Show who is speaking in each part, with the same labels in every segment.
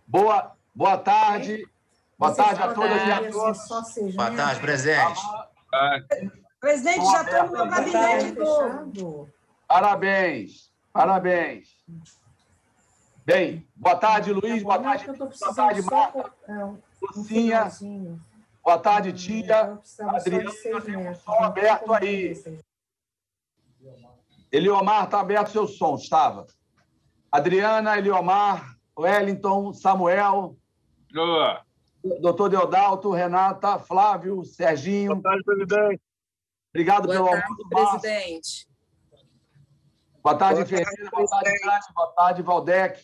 Speaker 1: Boa tarde. Boa tarde a todas e a todos.
Speaker 2: Boa tarde, presidente.
Speaker 3: Presidente, já estou no meu gabinete todo.
Speaker 1: Parabéns. Bem, boa tarde, Luiz. Boa tarde, Marta. Lucinha. Boa tarde, tia. Adriano, som aberto aí. Eliomar, está aberto o seu som, estava. Adriana, Eliomar, Wellington, Samuel, doutor Deodalto, Renata, Flávio, Serginho.
Speaker 4: Boa tarde, presidente.
Speaker 1: Obrigado pelo
Speaker 5: almoço, presidente.
Speaker 1: Boa tarde, Fernanda. Boa tarde, Cássio. Boa tarde, Valdec.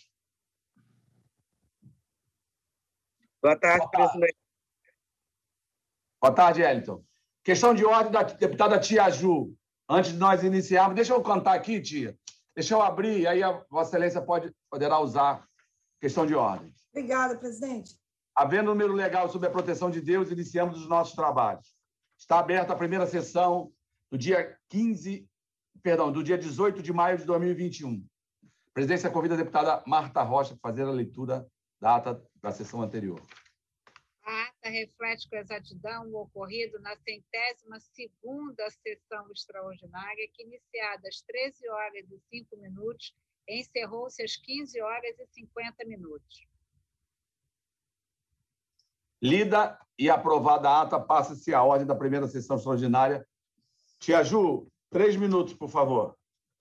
Speaker 4: Boa tarde, presidente.
Speaker 1: Boa tarde, Wellington. Questão de ordem da deputada Tia Ju. Antes de nós iniciarmos, deixa eu contar aqui, tia. Deixa eu abrir, aí a Vossa Excelência poderá usar questão de ordem.
Speaker 3: Obrigada, presidente.
Speaker 1: Havendo número legal sob a proteção de Deus, iniciamos os nossos trabalhos. Está aberta a primeira sessão do dia 18 de maio de 2021. A presidência convida a deputada Marta Rocha a fazer a leitura da ata da sessão anterior.
Speaker 6: A ata reflete com exatidão o ocorrido na 102ª sessão extraordinária, que, iniciada às 13h05, encerrou-se às 15h50.
Speaker 1: Lida e aprovada a ata, passa-se a ordem da primeira sessão extraordinária. Tia Ju, 3 minutos, por favor.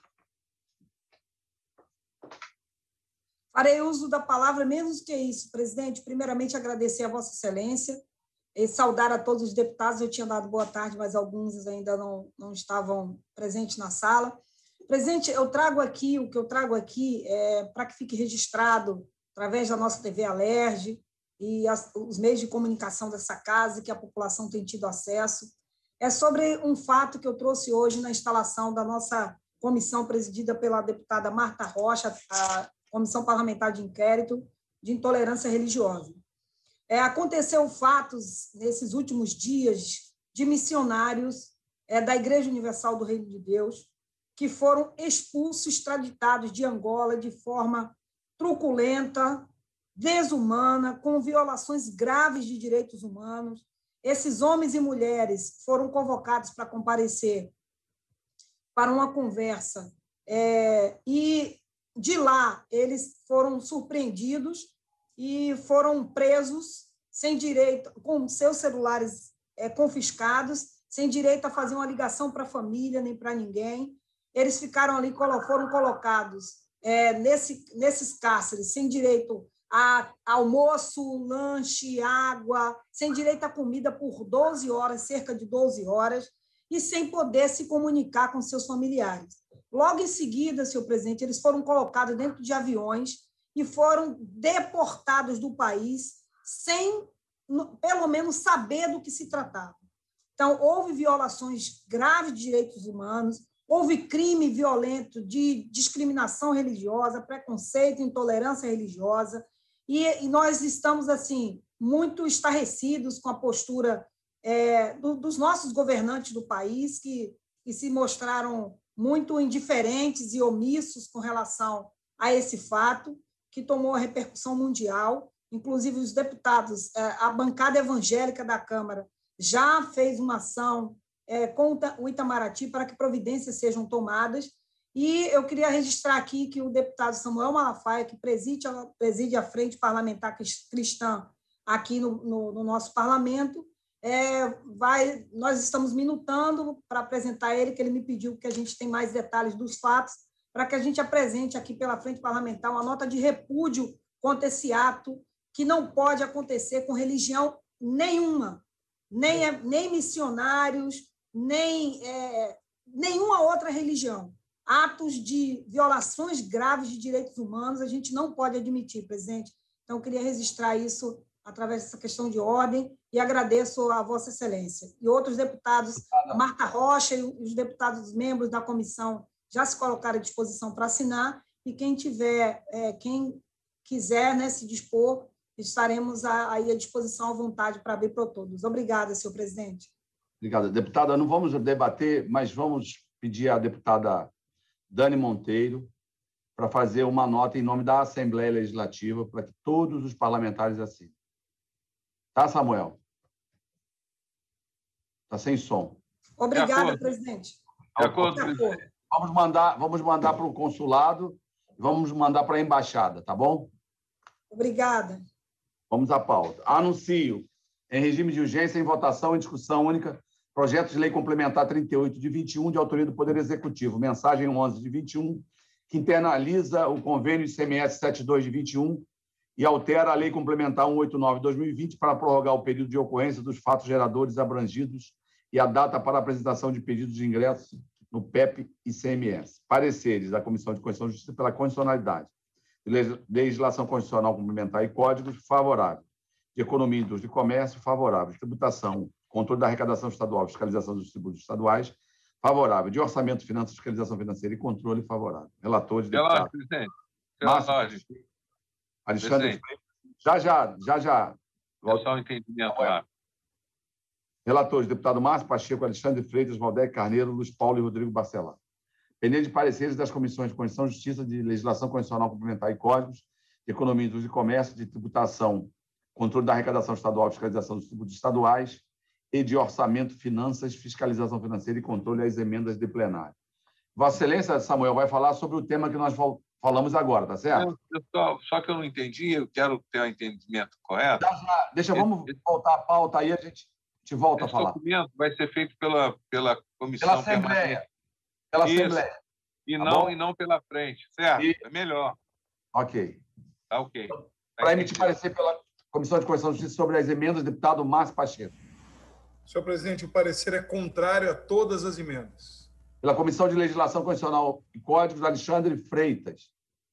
Speaker 3: Farei uso da palavra, menos que isso, presidente. Primeiramente, agradecer a Vossa Excelência e saudar a todos os deputados. Eu tinha dado boa tarde, mas alguns ainda não estavam presentes na sala. Presidente, o que eu trago aqui é para que fique registrado, através da nossa TV Alerj e os meios de comunicação dessa casa, que a população tem tido acesso, é sobre um fato que eu trouxe hoje na instalação da nossa comissão, presidida pela deputada Marta Rocha, a Comissão Parlamentar de Inquérito de Intolerância Religiosa. Aconteceu fatos, nesses últimos dias, de missionários da Igreja Universal do Reino de Deus, que foram expulsos, extraditados de Angola de forma truculenta, desumana, com violações graves de direitos humanos. Esses homens e mulheres foram convocados para comparecer para uma conversa e, de lá, eles foram surpreendidos e foram presos sem direito, com seus celulares confiscados, sem direito a fazer uma ligação para a família nem para ninguém. Eles ficaram ali, foram colocados nesses cárceres, sem direito a almoço, lanche, água, sem direito à comida por 12 horas, cerca de 12 horas, e sem poder se comunicar com seus familiares. Logo em seguida, senhor presidente, eles foram colocados dentro de aviões e foram deportados do país sem, pelo menos, saber do que se tratava. Então, houve violações graves de direitos humanos, houve crime violento de discriminação religiosa, preconceito, intolerância religiosa, e nós estamos, assim, muito estarrecidos com a postura dos nossos governantes do país, que se mostraram muito indiferentes e omissos com relação a esse fato, que tomou a repercussão mundial. Inclusive, os deputados, a bancada evangélica da Câmara já fez uma ação com o Itamaraty para que providências sejam tomadas. E eu queria registrar aqui que o deputado Samuel Malafaia, que preside a Frente Parlamentar Cristã aqui no nosso parlamento, nós estamos minutando para apresentar ele, que ele me pediu que a gente tem mais detalhes dos fatos, para que a gente apresente aqui pela Frente Parlamentar uma nota de repúdio contra esse ato, que não pode acontecer com religião nenhuma, nem missionários, nem nenhuma outra religião. Atos de violações graves de direitos humanos a gente não pode admitir, presidente. Então, eu queria registrar isso através dessa questão de ordem e agradeço a Vossa Excelência. E outros deputados, a Marta Rocha e os deputados membros da comissão já se colocaram à disposição para assinar, e quem quiser, né, se dispor, estaremos aí à disposição, à vontade, para abrir para todos. Obrigada, senhor presidente.
Speaker 1: Obrigado. Deputada, não vamos debater, mas vamos pedir à deputada Dani Monteiro para fazer uma nota em nome da Assembleia Legislativa para que todos os parlamentares assinem. Tá, Samuel? Está sem som.
Speaker 3: Obrigada, presidente.
Speaker 2: De acordo, presidente.
Speaker 1: Vamos mandar para o consulado, vamos mandar para a embaixada, tá bom?
Speaker 3: Obrigada.
Speaker 1: Vamos à pauta. Anuncio, em regime de urgência, em votação e discussão única, projeto de lei complementar 38 de 21, de autoria do Poder Executivo, mensagem 11 de 21, que internaliza o convênio ICMS 72 de 21 e altera a lei complementar 189 de 2020 para prorrogar o período de ocorrência dos fatos geradores abrangidos e a data para apresentação de pedidos de ingresso no PEP e ICMS. Pareceres da Comissão de Constituição e Justiça pela constitucionalidade, legislação constitucional complementar e códigos, favorável. De Economia, Indústria e Comércio, favorável. De Tributação, controle da arrecadação estadual, fiscalização dos tributos estaduais, favorável. De Orçamento, Finanças, Fiscalização Financeira e Controle, favorável. Relatores, deputados.
Speaker 2: Presidente.
Speaker 1: Alexandre Freitas. Já.
Speaker 2: É só um entendimento lá.
Speaker 1: Relatores, deputado Márcio Pacheco, Alexandre Freitas, Valdec Carneiro, Luiz Paulo e Rodrigo Bacelar. Pendente de pareceres das comissões de Constituição e Justiça, de Legislação Constitucional Complementar e Códigos, de Economia, Indústria e Comércio, de Tributação, Controle da Arrecadação Estadual, Fiscalização dos Tributos Estaduais e de Orçamento, Finanças, Fiscalização Financeira e Controle às emendas de plenário. Vossa Excelência, Samuel, vai falar sobre o tema que nós falamos agora, tá certo?
Speaker 2: Só que eu não entendi, eu quero ter um entendimento correto.
Speaker 1: Vamos voltar à pauta aí, a gente volta a falar.
Speaker 2: Esse documento vai ser feito pela comissão
Speaker 1: Assembleia. Pela Assembleia.
Speaker 2: E não pela frente, certo? É melhor.
Speaker 1: Ok.
Speaker 2: Tá ok.
Speaker 1: Para emitir parecer pela Comissão de Constituição e Justiça sobre as emendas, deputado Márcio Pacheco.
Speaker 5: Senhor presidente, o parecer é contrário a todas as emendas.
Speaker 1: Pela Comissão de Legislação Constitucional e Códigos, Alexandre Freitas.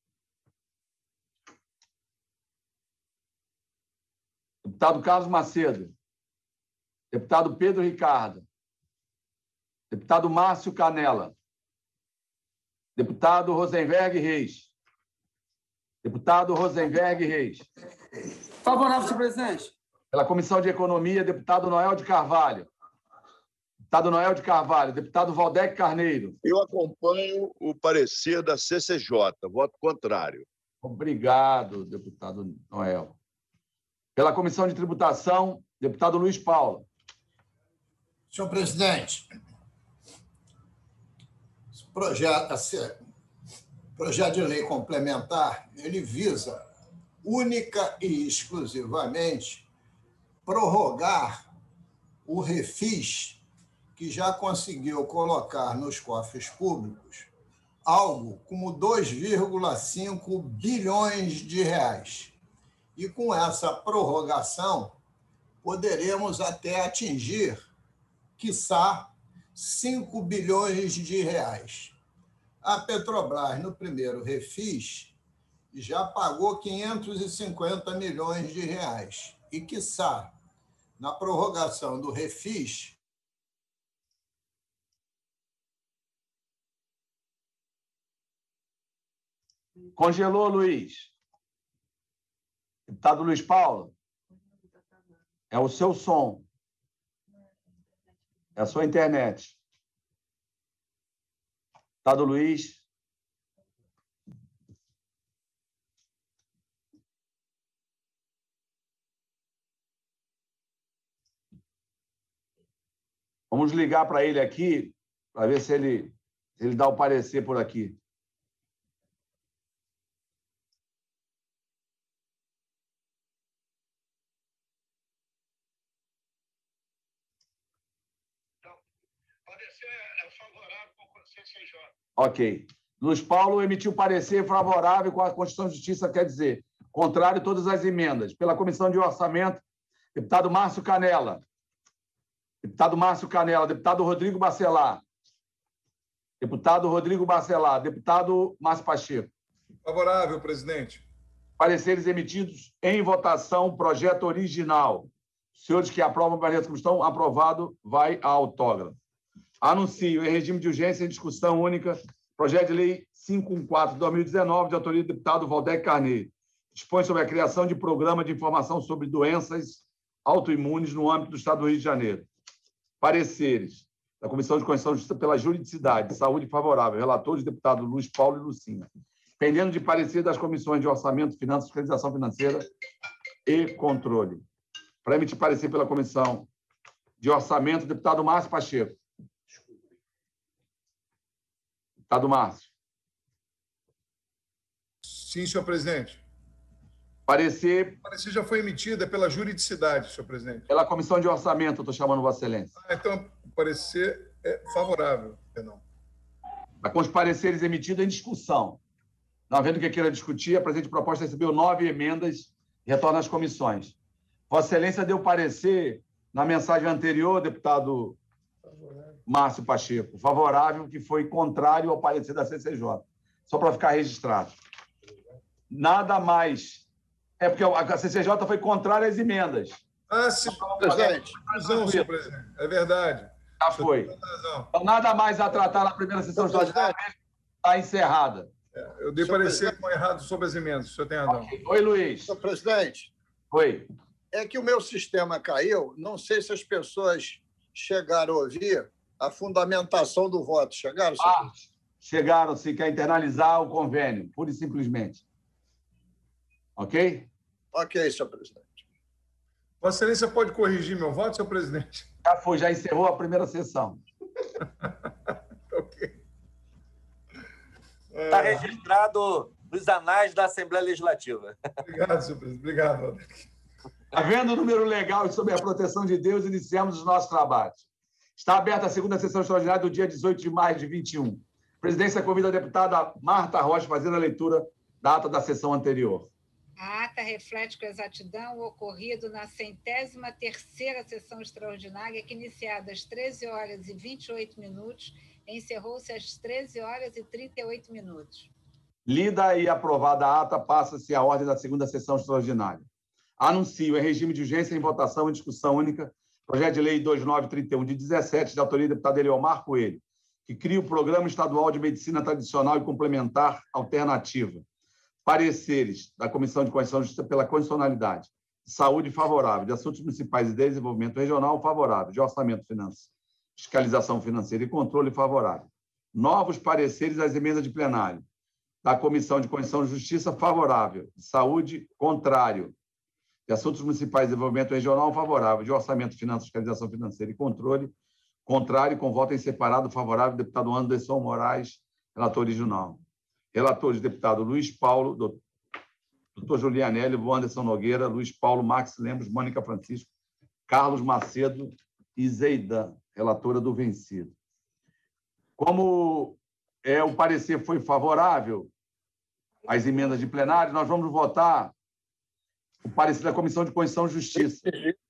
Speaker 1: Deputado Carlos Macedo. Deputado Pedro Ricardo. Deputado Márcio Canela. Deputado Rosenberg Reis. Deputado Rosenberg Reis.
Speaker 7: Favorável, senhor presidente.
Speaker 1: Pela Comissão de Economia, deputado Noel de Carvalho. Deputado Noel de Carvalho. Deputado Valdec Carneiro.
Speaker 8: Eu acompanho o parecer da CCJ. Voto contrário.
Speaker 1: Obrigado, deputado Noel. Pela Comissão de Tributação, deputado Luiz Paulo.
Speaker 9: Senhor presidente, esse projeto de lei complementar, ele visa única e exclusivamente prorrogar o refis que já conseguiu colocar nos cofres públicos algo como 2,5 bilhões de reais. E com essa prorrogação, poderemos até atingir, quiçá, 5 bilhões de reais. A Petrobras, no primeiro refis, já pagou 550 milhões de reais. E, quiçá, na prorrogação do refis,
Speaker 1: Congelou, Luiz. Deputado Luiz Paulo. É o seu som. É a sua internet. Deputado Luiz. Vamos ligar para ele aqui, para ver se ele dá o parecer por aqui. Ok. Luiz Paulo emitiu parecer favorável com a Constituição de Justiça, quer dizer, contrário a todas as emendas. Pela Comissão de Orçamento, deputado Márcio Canela. Deputado Márcio Canela. Deputado Rodrigo Bacelar. Deputado Rodrigo Bacelar. Deputado Márcio Pacheco.
Speaker 5: Favorável, presidente.
Speaker 1: Pareceres emitidos em votação, projeto original. Senhores que aprovam o parecer da comissão, aprovado, vai a autógrafo. Anuncio, em regime de urgência, em discussão única, projeto de lei 514 de 2019, de autoria do deputado Valdec Carneiro. Dispõe sobre a criação de programa de informação sobre doenças autoimunes no âmbito do Estado do Rio de Janeiro. Pareceres da Comissão de Constituição e Justiça pela Juridicidade, Saúde favorável. Relatores, deputado Luiz Paulo e Lucinha. pendendo de parecer das comissões de Orçamento, Finanças, Fiscalização Financeira e Controle. Para emitir parecer pela Comissão de Orçamento, deputado Márcio Pacheco. Deputado Márcio.
Speaker 5: Sim, senhor presidente.
Speaker 1: Parecer.
Speaker 5: O parecer já foi emitido, é pela juridicidade, senhor presidente.
Speaker 1: Pela Comissão de Orçamento, eu estou chamando Vossa Excelência.
Speaker 5: Então, o parecer é favorável, perdão.
Speaker 1: Com os pareceres emitidos em discussão. Não havendo que queira discutir, a presente proposta recebeu 9 emendas e retorna às comissões. Vossa Excelência deu parecer na mensagem anterior, deputado Márcio Pacheco, favorável, que foi contrário ao parecer da CCJ. Só para ficar registrado. Nada mais. É porque a CCJ foi contrária às emendas.
Speaker 5: Sim, presidente. Senhor presidente. É verdade.
Speaker 1: Já foi. Então, nada mais a tratar na primeira sessão extraordinária, está encerrada.
Speaker 5: Eu dei parecer com errado sobre as emendas, o senhor tem razão.
Speaker 1: Okay. Oi, Luiz.
Speaker 9: Senhor presidente.
Speaker 1: Oi.
Speaker 9: É que o meu sistema caiu, não sei se as pessoas chegaram a ouvir a fundamentação do voto. Chegaram, senhor presidente?
Speaker 1: Chegaram, se quer internalizar o convênio, pura e simplesmente. Ok?
Speaker 9: Ok, senhor presidente.
Speaker 5: Vossa Excelência pode corrigir meu voto, senhor presidente?
Speaker 1: Já foi, já encerrou a primeira sessão.
Speaker 5: Ok.
Speaker 10: Está registrado nos anais da Assembleia Legislativa.
Speaker 5: Obrigado, senhor presidente. Obrigado.
Speaker 1: Havendo o número legal e sob a proteção de Deus, iniciamos os nossos trabalhos. Está aberta a segunda sessão extraordinária do dia 18 de maio de 21. A presidência convida a deputada Marta Rocha a fazer a leitura da ata da sessão anterior.
Speaker 6: A ata reflete com exatidão o ocorrido na 103ª sessão extraordinária, que, iniciada às 13h28, encerrou-se às 13h38.
Speaker 1: Lida e aprovada a ata, passa-se a ordem da segunda sessão extraordinária. Anuncio em regime de urgência em votação em discussão única projeto de lei 2931 de 17, de autoria do deputado Eliomar Coelho, que cria o Programa Estadual de Medicina Tradicional e Complementar Alternativa. Pareceres da Comissão de Constituição e Justiça pela constitucionalidade, de saúde favorável, de assuntos municipais e desenvolvimento regional favorável, de orçamento, finanças, fiscalização financeira e controle favorável. Novos pareceres às emendas de plenário da Comissão de Constituição e Justiça favorável, de saúde contrário, de assuntos municipais e desenvolvimento regional favorável, de orçamento, finanças, fiscalização financeira e controle contrário, com voto em separado favorável, deputado Anderson Moraes, relator original. Relatores, deputado Luiz Paulo, doutor Julianelli, Anderson Nogueira, Luiz Paulo, Max Lemos, Mônica Francisco, Carlos Macedo e Zeidan, relatora do vencido. Como o parecer foi favorável às emendas de plenário, nós vamos votar o parecer da Comissão de Constituição e Justiça.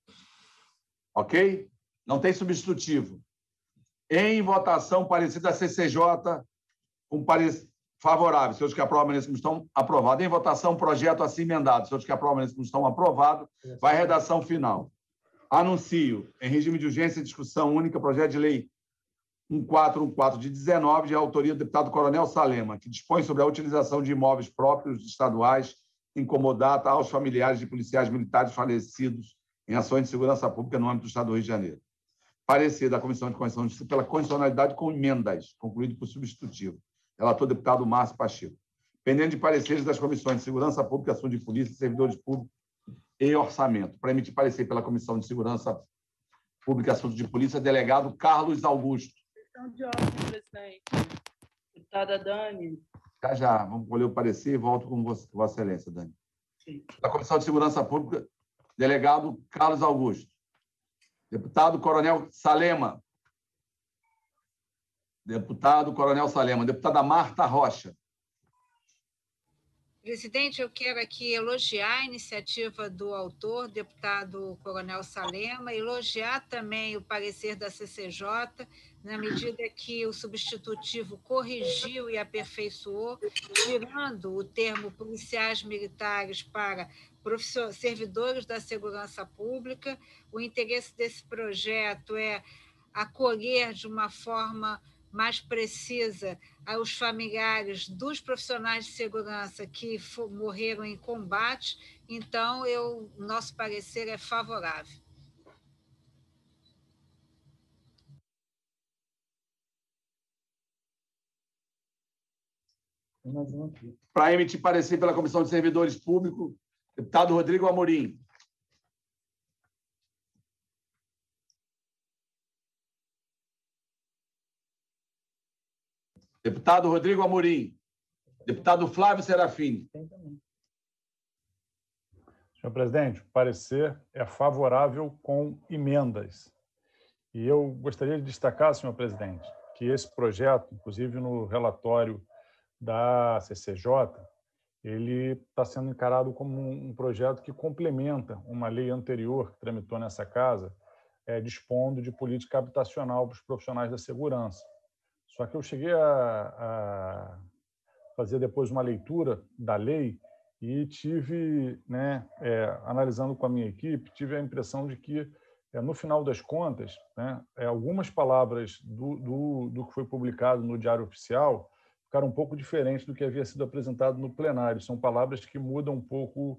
Speaker 1: Ok? Não tem substitutivo. Em votação, parecer da CCJ, com parecer favorável. Senhores que aprovam nesse estão aprovados. Em votação, projeto assim emendado. Senhores que aprovam nesse estão aprovados. Vai a redação final. Anuncio, em regime de urgência e discussão única, projeto de lei 1414 de 19, de autoria do deputado Coronel Salema, que dispõe sobre a utilização de imóveis próprios estaduais em comodata aos familiares de policiais militares falecidos em ações de segurança pública no âmbito do Estado do Rio de Janeiro. Parecer da Comissão de Constituição e Justiça pela constitucionalidade com emendas, concluído por substitutivo. Relator deputado Márcio Pacheco. Pendente de pareceres das comissões de Segurança Pública, Assuntos de Polícia, Servidores Públicos e Orçamento. Para emitir parecer pela Comissão de Segurança Pública e Assuntos de Polícia, delegado Carlos Augusto.
Speaker 11: Questão de ordem, presidente. Deputada Dani.
Speaker 1: Já. Vamos colher o parecer e volto com Vossa Excelência, Dani.
Speaker 11: Sim.
Speaker 1: Da Comissão de Segurança Pública, delegado Carlos Augusto. Deputado Coronel Salema. Deputado Coronel Salema. Deputada Marta Rocha.
Speaker 6: Presidente, eu quero aqui elogiar a iniciativa do autor, deputado Coronel Salema, elogiar também o parecer da CCJ, na medida que o substitutivo corrigiu e aperfeiçoou, tirando o termo policiais militares para servidores da segurança pública. O interesse desse projeto é acolher de uma forma mais precisa aos familiares dos profissionais de segurança que morreram em combate. Então, nosso parecer é favorável.
Speaker 1: Para emitir parecer pela Comissão de Servidores Públicos, deputado Rodrigo Amorim. Deputado Rodrigo Amorim. Deputado Flávio Serafini.
Speaker 12: Senhor presidente, o parecer é favorável com emendas. E eu gostaria de destacar, senhor presidente, que esse projeto, inclusive no relatório da CCJ, ele está sendo encarado como um projeto que complementa uma lei anterior que tramitou nessa casa, dispondo de política habitacional para os profissionais da segurança. Só que eu cheguei a fazer depois uma leitura da lei e tive, analisando com a minha equipe, tive a impressão de que, no final das contas, algumas palavras do que foi publicado no Diário Oficial ficaram um pouco diferentes do que havia sido apresentado no plenário. São palavras que mudam um pouco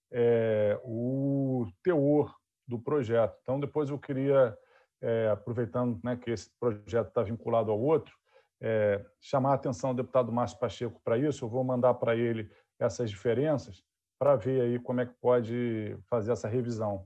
Speaker 12: o teor do projeto. Então, depois eu queria, aproveitando que esse projeto está vinculado ao outro, chamar a atenção do deputado Márcio Pacheco para isso. Eu vou mandar para ele essas diferenças para ver aí como é que pode fazer essa revisão.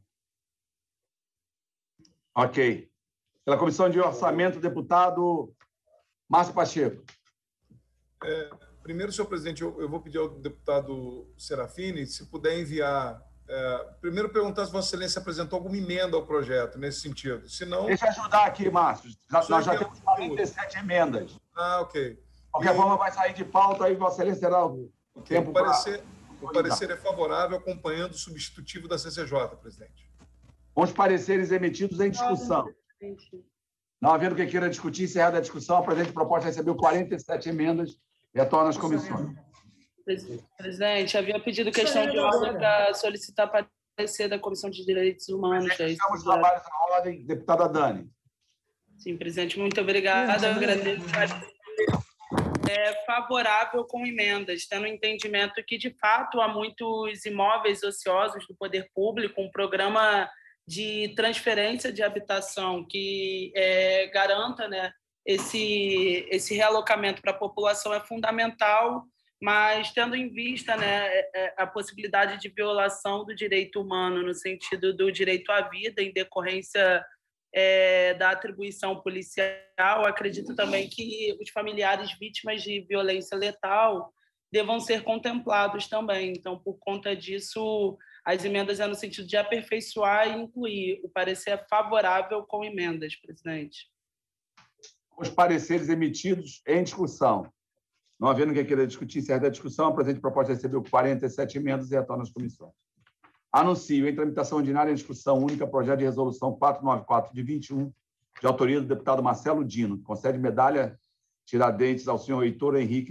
Speaker 1: Ok. Pela Comissão de Orçamento, deputado Márcio Pacheco.
Speaker 5: Primeiro, senhor presidente, eu vou pedir ao deputado Serafini, se puder enviar... primeiro, perguntar se Vossa Excelência apresentou alguma emenda ao projeto, nesse sentido. Se não...
Speaker 1: Deixa eu ajudar aqui, Márcio. Nós já temos 47 emendas.
Speaker 5: Ok.
Speaker 1: De qualquer forma, vai sair de pauta, aí Vossa Excelência terá o tempo para...
Speaker 5: O parecer é favorável, acompanhando o substitutivo da CCJ, presidente.
Speaker 1: Com os pareceres emitidos em discussão. Não havendo quem queira discutir, encerrada a discussão, a presente proposta recebeu 47 emendas e retorna às comissões.
Speaker 11: Presidente, havia pedido questão de ordem para solicitar parecer da Comissão de Direitos Humanos.
Speaker 1: Estamos trabalhos na ordem, deputada Dani.
Speaker 11: Sim, presidente, muito obrigada. Eu agradeço. Favorável com emendas, tendo entendimento que, de fato, há muitos imóveis ociosos do poder público, um programa de transferência de habitação que garanta, esse realocamento para a população é fundamental, mas tendo em vista a possibilidade de violação do direito humano no sentido do direito à vida em decorrência da atribuição policial, acredito também que os familiares vítimas de violência letal devam ser contemplados também. Então, por conta disso, as emendas no sentido de aperfeiçoar e incluir. O parecer é favorável com emendas, presidente.
Speaker 1: Os pareceres emitidos em discussão. Não havendo quem queira discutir, encerra a discussão, a presente proposta recebeu 47 emendas e retorna às comissões. Anuncio em tramitação ordinária em discussão única projeto de resolução 494 de 21, de autoria do deputado Marcelo Dino, que concede medalha Tiradentes ao senhor Heitor Henrique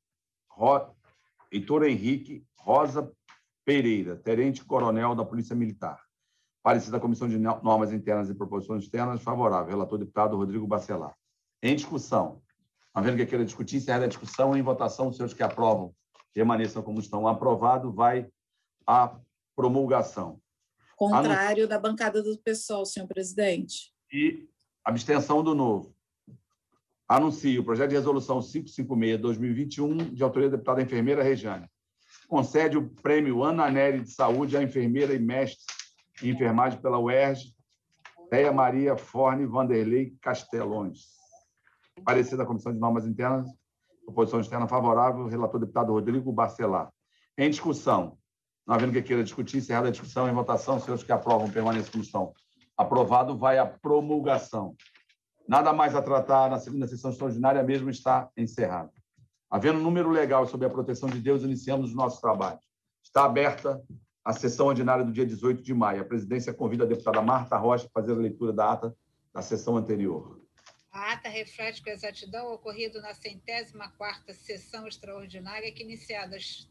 Speaker 1: Rosa Pereira, tenente-coronel da Polícia Militar. Parecer da Comissão de Normas Internas e Proposições Externas, favorável. Relator deputado Rodrigo Bacelar. Em discussão. Não havendo quem queira discutir, encerra a discussão. Em votação, os senhores que aprovam permaneçam como estão. Aprovado, vai a promulgação.
Speaker 13: Contrário da bancada do PSOL, senhor presidente.
Speaker 1: E abstenção do novo. Anuncio o projeto de resolução 556/2021, de autoria da deputada enfermeira Rejane. Concede o prêmio Ana Nery de Saúde à enfermeira e mestre em enfermagem pela UERJ, Teia Maria Forne Vanderlei Castelões. Parecer da Comissão de Normas Internas, proposição externa favorável, relator deputado Rodrigo Bacelar. Em discussão. Não havendo quem queira discutir, encerrada a discussão, em votação, os senhores que aprovam permaneçam como estão. Aprovado, vai a promulgação. Nada mais a tratar na segunda sessão extraordinária, mesmo está encerrado. Havendo número legal sob a proteção de Deus, iniciamos os nossos trabalhos. Está aberta a sessão ordinária do dia 18 de maio. A presidência convida a deputada Marta Rocha a fazer a leitura da ata da sessão anterior.
Speaker 6: A ata reflete com exatidão o ocorrido na 104ª sessão extraordinária, que, iniciada às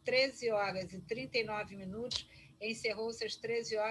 Speaker 6: 13h39, encerrou-se às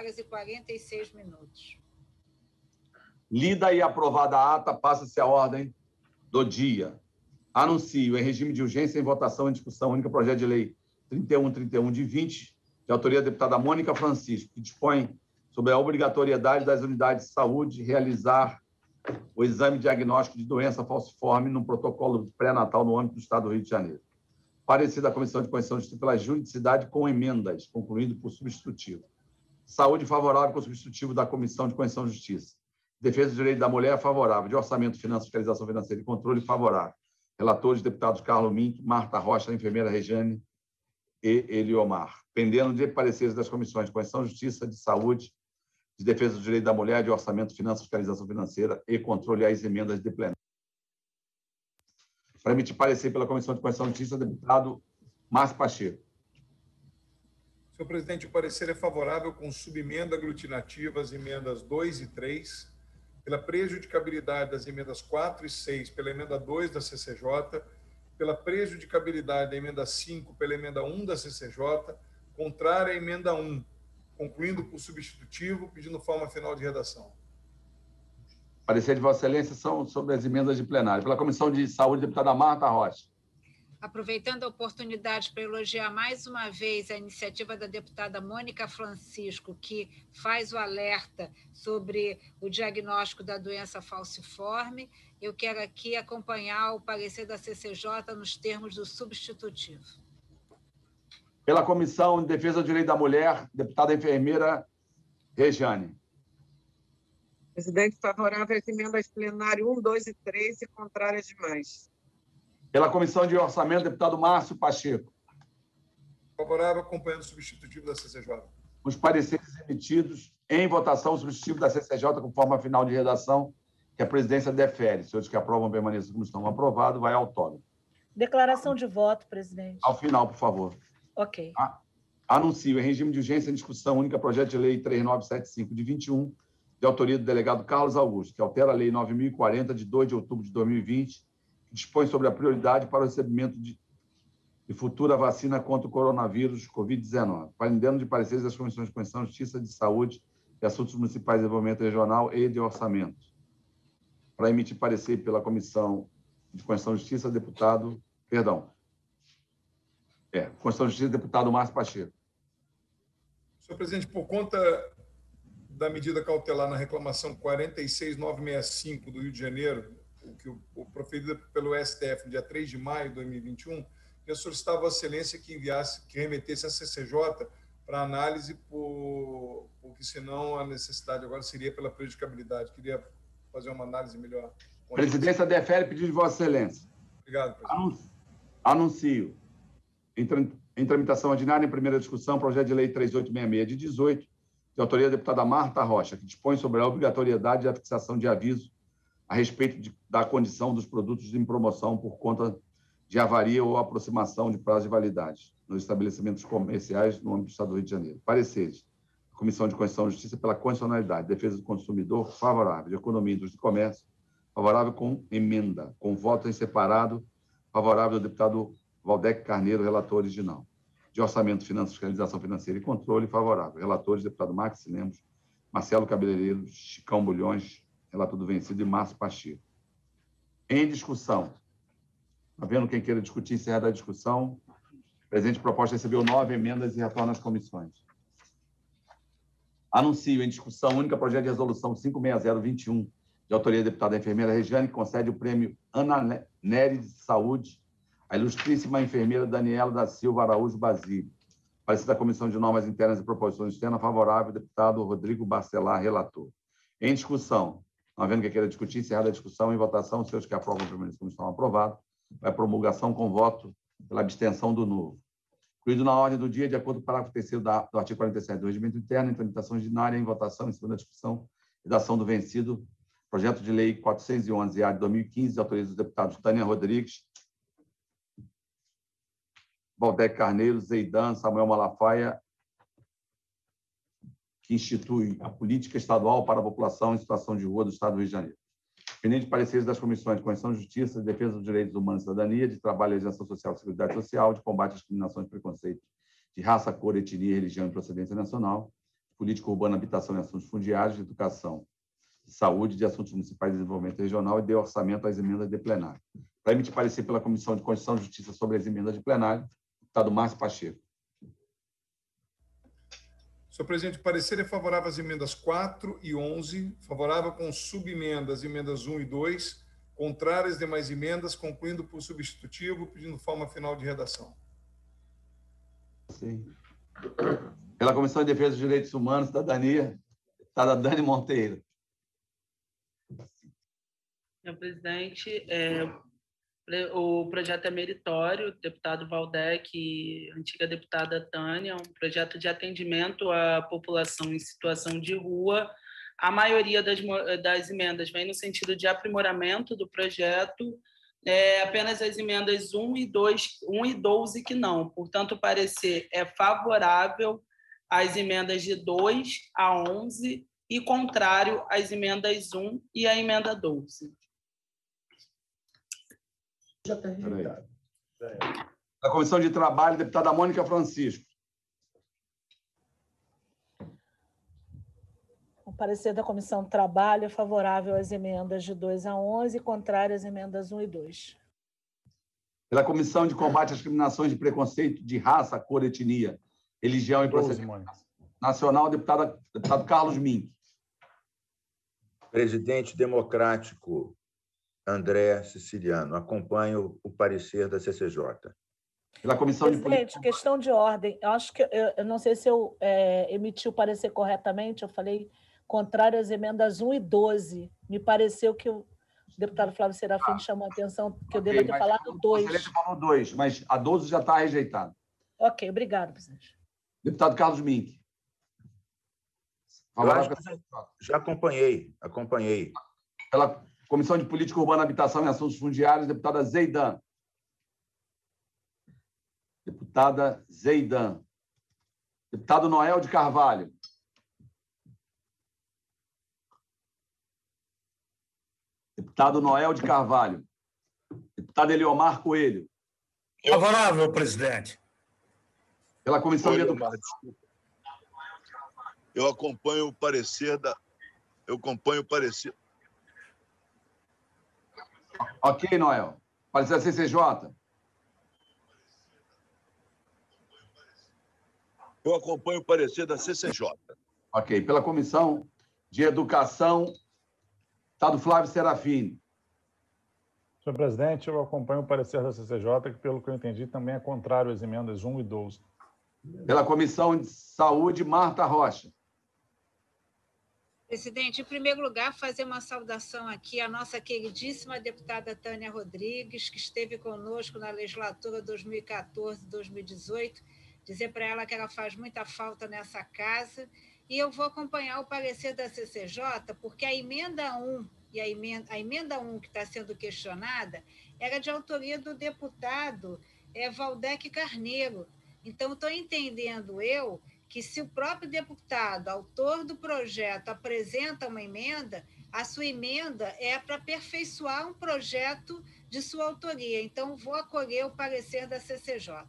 Speaker 6: 13h46.
Speaker 1: Lida e aprovada a ata, passa-se a ordem do dia. Anuncio em regime de urgência em votação em discussão única projeto de lei 3131 de 20, de autoria da deputada Mônica Francisco, que dispõe sobre a obrigatoriedade das unidades de saúde realizar o exame diagnóstico de doença falciforme no protocolo pré-natal no âmbito do Estado do Rio de Janeiro. Parecer da Comissão de Constituição e Justiça pela juridicidade com emendas, concluindo por substitutivo. Saúde favorável com substitutivo da Comissão de Constituição e Justiça. Defesa do Direito da Mulher favorável. De Orçamento, Finanças, Fiscalização Financeira e Controle favorável. Relatores, deputados Carlos Minto, Marta Rocha, a enfermeira Regiane e Eliomar. Pendendo de pareceres das comissões de Constituição e Justiça, de Saúde, de Defesa do Direito da Mulher, de Orçamento, Finanças, Fiscalização Financeira e Controle às emendas de plenário. Para emitir parecer pela Comissão de Constituição e Justiça, deputado Márcio Pacheco.
Speaker 5: Senhor presidente, o parecer é favorável com subemenda aglutinativa às emendas 2 e 3, pela prejudicabilidade das emendas 4 e 6 pela emenda 2 da CCJ, pela prejudicabilidade da emenda 5 pela emenda 1 da CCJ, contrária à emenda 1, concluindo por substitutivo, pedindo forma final de redação.
Speaker 1: Parecer de Vossa Excelência são sobre as emendas de plenário. Pela Comissão de Saúde, deputada Marta Rocha.
Speaker 6: Aproveitando a oportunidade para elogiar mais uma vez a iniciativa da deputada Mônica Francisco, que faz o alerta sobre o diagnóstico da doença falciforme, eu quero aqui acompanhar o parecer da CCJ nos termos do substitutivo.
Speaker 1: Pela Comissão de Defesa do Direito da Mulher, deputada enfermeira Regiane.
Speaker 4: Presidente, favorável às emendas plenário 1, 2 e 3 e contrárias demais.
Speaker 1: Pela Comissão de Orçamento, deputado Márcio Pacheco.
Speaker 5: Favorável, acompanhando o substitutivo da CCJ.
Speaker 1: Os pareceres emitidos em votação, o substitutivo da CCJ com forma final de redação, que a presidência defere. Senhores que aprovam, permaneçam como estão. Aprovado, vai ao autógrafo.
Speaker 14: Declaração de voto, presidente.
Speaker 1: Ao final, por favor.
Speaker 14: Ok.
Speaker 1: Anuncio, em regime de urgência, em discussão única, projeto de lei 3975, de 21, de autoria do delegado Carlos Augusto, que altera a lei 9.040, de 2 de outubro de 2020, que dispõe sobre a prioridade para o recebimento de futura vacina contra o coronavírus Covid-19, validando de pareceres das Comissões de Constituição, Justiça, de Saúde, de Assuntos Municipais, Desenvolvimento Regional e de Orçamento. Para emitir parecer pela Comissão de Constituição e Justiça, deputado... Perdão. Constituição e Justiça, deputado Márcio Pacheco.
Speaker 5: Senhor presidente, por conta da medida cautelar na reclamação 46965 do Rio de Janeiro, o proferida pelo STF no dia 3 de maio de 2021, eu solicitava a Vossa Excelência que remetesse a CCJ para análise, porque senão a necessidade agora seria pela prejudicabilidade. Queria fazer uma análise melhor.
Speaker 1: Presidência defere pedido de Vossa Excelência.
Speaker 5: Obrigado, presidente.
Speaker 1: Anuncio. Em tramitação ordinária, em primeira discussão, projeto de lei 3866, de 18, de autoria da deputada Marta Rocha, que dispõe sobre a obrigatoriedade da fixação de aviso a respeito da condição dos produtos em promoção por conta de avaria ou aproximação de prazo de validade nos estabelecimentos comerciais no âmbito do Estado do Rio de Janeiro. Pareceres. Comissão de Constituição e Justiça pela constitucionalidade, defesa do consumidor, favorável. De Economia, Indústria e Comércio, favorável com emenda, com voto em separado, favorável ao deputado Valdec Carneiro, relator original. De Orçamento, Finanças, Fiscalização Financeira e Controle, favorável. Relatores, deputado Max Lemos, Marcelo Cabeleireiro, Chicão Bulhões, relator do vencido, e Márcio Pacheco. Em discussão. Está vendo quem queira discutir, encerrada a discussão. A presente proposta recebeu 9 emendas e retorna às comissões. Anuncio em discussão única projeto de resolução 56021, de autoria da deputada enfermeira Regiane, que concede o prêmio Ana Nery de Saúde à ilustríssima enfermeira Daniela da Silva Araújo Basílio. Parecer da Comissão de Normas Internas e Proposições Externas, favorável, deputado Rodrigo Barcelar, relator. Em discussão. Não havendo quem queira discutir, encerrada a discussão, em votação, os senhores que aprovam o primeiro como estão aprovados, vai promulgação com voto pela abstenção do novo. Incluído na ordem do dia, de acordo com o parágrafo 3º do artigo 47 do Regimento Interno, em tramitação ordinária, em votação, em segunda discussão, redação do vencido, projeto de lei 411-A de 2015, de autoria dos deputados Tânia Rodrigues, Valdec Carneiro, Zeidan, Samuel Malafaia, que institui a política estadual para a população em situação de rua do Estado do Rio de Janeiro. Pendente de pareceres das comissões de Constituição e Justiça, de Defesa dos Direitos Humanos e Cidadania, de Trabalho, Legislação Social e Seguridade Social, de Combate às Discriminações e Preconceitos de Raça, Cor, Etnia, Religião e Procedência Nacional, de Política Urbana, Habitação e Assuntos Fundiários, de Educação, de Saúde, de Assuntos Municipais e Desenvolvimento Regional e de Orçamento às emendas de plenário. Para emitir parecer pela Comissão de Constituição e Justiça sobre as emendas de plenário, deputado Márcio Pacheco.
Speaker 5: Senhor presidente, o parecer é favorável às emendas 4 e 11, favorável com subemendas, emendas 1 e 2, contrárias às demais emendas, concluindo por substitutivo, pedindo forma final de redação.
Speaker 1: Sim. Pela Comissão de Defesa dos Direitos Humanos e Cidadania, deputada Dani Monteiro.
Speaker 11: Senhor presidente, o projeto é meritório, deputado Valdec e antiga deputada Tânia, um projeto de atendimento à população em situação de rua. A maioria das emendas vem no sentido de aprimoramento do projeto, apenas as emendas 1 e 12 que não. Portanto, o parecer é favorável às emendas de 2 a 11 e contrário às emendas 1 e à emenda 12.
Speaker 1: Já está rejeitado. A Comissão de Trabalho, deputada Mônica Francisco.
Speaker 14: O parecer da Comissão de Trabalho é favorável às emendas de 2 a 11 e contrário às emendas 1 e 2.
Speaker 1: Pela Comissão de Combate às Discriminações de Preconceito de Raça, Cor, Etnia, Religião e Procedimento Nacional, deputado Carlos Mink.
Speaker 15: Presidente democrático André Siciliano. Acompanho o parecer da CCJ.
Speaker 1: Pela Comissão
Speaker 14: Presidente,
Speaker 1: de
Speaker 14: questão de ordem. Eu acho que eu não sei se eu emiti o parecer corretamente, eu falei contrário às emendas 1 e 12. Me pareceu que o deputado Flávio Serafim chamou a atenção que eu devo ter falado 2.
Speaker 1: Você falou 2, mas a 12 já está rejeitada.
Speaker 14: Ok, obrigado, presidente.
Speaker 1: Deputado Carlos Mink.
Speaker 15: Eu acho que já acompanhei.
Speaker 1: Pela Comissão de Política Urbana, Habitação e Assuntos Fundiários, deputada Zeidan. Deputada Zeidan. Deputado Noel de Carvalho. Deputado Noel de Carvalho. Deputado Eliomar Coelho.
Speaker 16: Favorável, presidente.
Speaker 1: Pela Comissão de Educação.
Speaker 8: Eu acompanho o parecer da...
Speaker 1: Ok, Noel. Parecer da CCJ.
Speaker 8: Eu acompanho o parecer da CCJ.
Speaker 1: Ok. Pela Comissão de Educação, deputado Flávio Serafim.
Speaker 12: Senhor presidente, eu acompanho o parecer da CCJ, que, pelo que eu entendi, também é contrário às emendas 1 e 12.
Speaker 1: Pela Comissão de Saúde, Marta Rocha.
Speaker 6: Presidente, em primeiro lugar, fazer uma saudação aqui à nossa queridíssima deputada Tânia Rodrigues, que esteve conosco na legislatura 2014-2018, dizer para ela que ela faz muita falta nessa casa. E eu vou acompanhar o parecer da CCJ, porque a emenda 1 e a emenda 1 que está sendo questionada era de autoria do deputado Valdec Carneiro. Então, estou entendendo que se o próprio deputado, autor do projeto, apresenta uma emenda, a sua emenda é para aperfeiçoar um projeto de sua autoria. Então, vou acolher o parecer da CCJ.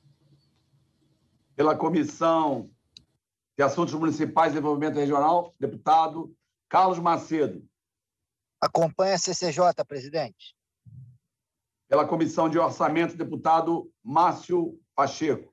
Speaker 1: Pela Comissão de Assuntos Municipais e Desenvolvimento Regional, deputado Carlos Macedo.
Speaker 17: Acompanha a CCJ, presidente.
Speaker 1: Pela Comissão de Orçamento, deputado Márcio Pacheco.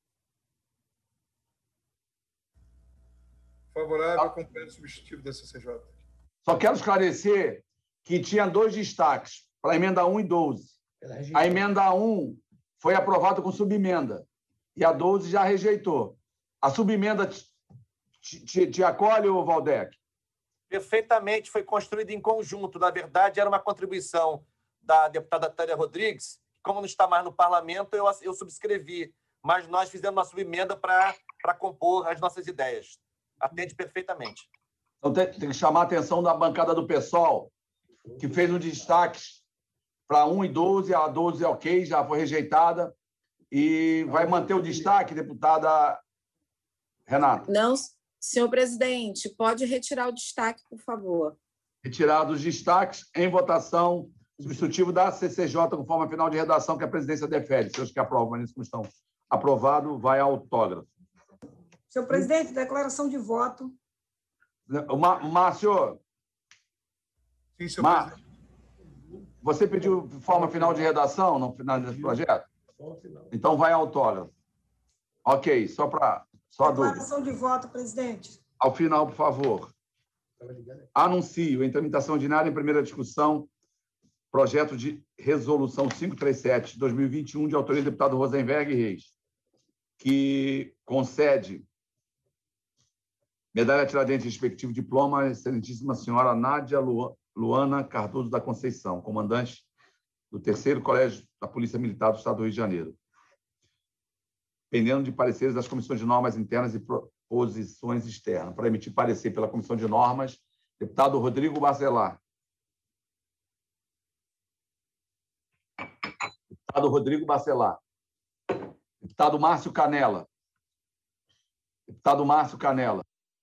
Speaker 5: Favorável, acompanho o substitutivo da CCJ.
Speaker 1: Só quero esclarecer que tinha 2 destaques para a emenda 1 e 12. A emenda 1 foi aprovada com subemenda e a 12 já rejeitou. A subemenda te acolhe, Valdec?
Speaker 10: Perfeitamente, foi construída em conjunto. Na verdade, era uma contribuição da deputada Tânia Rodrigues. Como não está mais no parlamento, eu subscrevi, mas nós fizemos uma subemenda para compor as nossas ideias. Atende perfeitamente.
Speaker 1: Então, tem que chamar a atenção da bancada do PSOL, que fez um destaque para 1 e 12, a 12 é ok, já foi rejeitada, e vai manter o destaque, deputada Renata?
Speaker 13: Não, senhor presidente, pode retirar o destaque, por favor.
Speaker 1: Retirado os destaques, em votação, substitutivo da CCJ, com forma final de redação que a presidência defere. Seus que aprovam, mas não estão aprovado, vai ao autógrafo.
Speaker 3: Senhor presidente, declaração de voto.
Speaker 1: Márcio.
Speaker 5: Sim, senhor
Speaker 1: Márcio,
Speaker 5: presidente.
Speaker 1: você pediu forma final de redação no final desse projeto? Então vai ao autógrafo. Ok, só a dúvida.
Speaker 3: Declaração de voto, presidente.
Speaker 1: Ao final, por favor. Anuncio em tramitação ordinária em primeira discussão projeto de resolução 537 de 2021 de autoria do deputado Rosenberg Reis. que concede medalha Tiradentes respectivo diploma à excelentíssima senhora Nádia Luana Cardoso da Conceição, comandante do 3º Colégio da Polícia Militar do Estado do Rio de Janeiro, pendendo de pareceres das comissões de normas internas e proposições externas. Para emitir parecer pela Comissão de Normas, deputado Rodrigo Bacelar. Deputado Rodrigo Bacelar. Deputado Márcio Canela. Deputado Márcio Canela.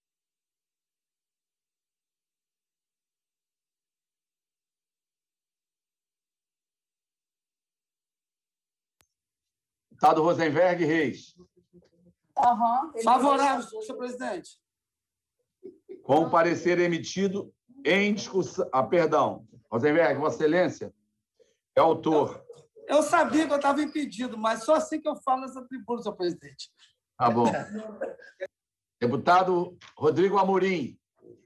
Speaker 1: Deputado Rosenberg Reis.
Speaker 7: Favorável, senhor presidente.
Speaker 1: Com parecer emitido em discussão. Perdão. Rosenberg, Vossa Excelência é autor.
Speaker 7: Eu sabia que eu estava impedido, mas só assim que eu falo nessa tribuna, senhor presidente.
Speaker 1: Tá bom. Deputado Rodrigo Amorim.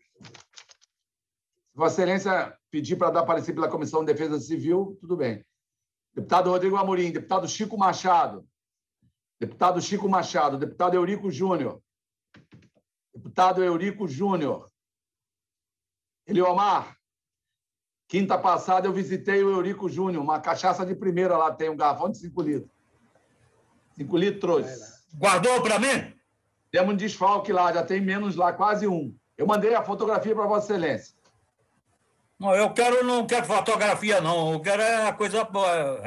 Speaker 1: Se Vossa Excelência pedir para dar parecer pela Comissão de Defesa Civil, tudo bem. Deputado Rodrigo Amorim, deputado Chico Machado. Deputado Chico Machado, deputado Eurico Júnior. Deputado Eurico Júnior. Eliomar, quinta passada eu visitei o Eurico Júnior, uma cachaça de primeira lá, tem um garrafão de 5 litros. 5 litros.
Speaker 16: Guardou para mim?
Speaker 1: Temos um desfalque lá, já tem menos lá, quase 1. Eu mandei a fotografia para Vossa Excelência.
Speaker 16: Não, não quero fotografia, não. Eu quero a coisa boa.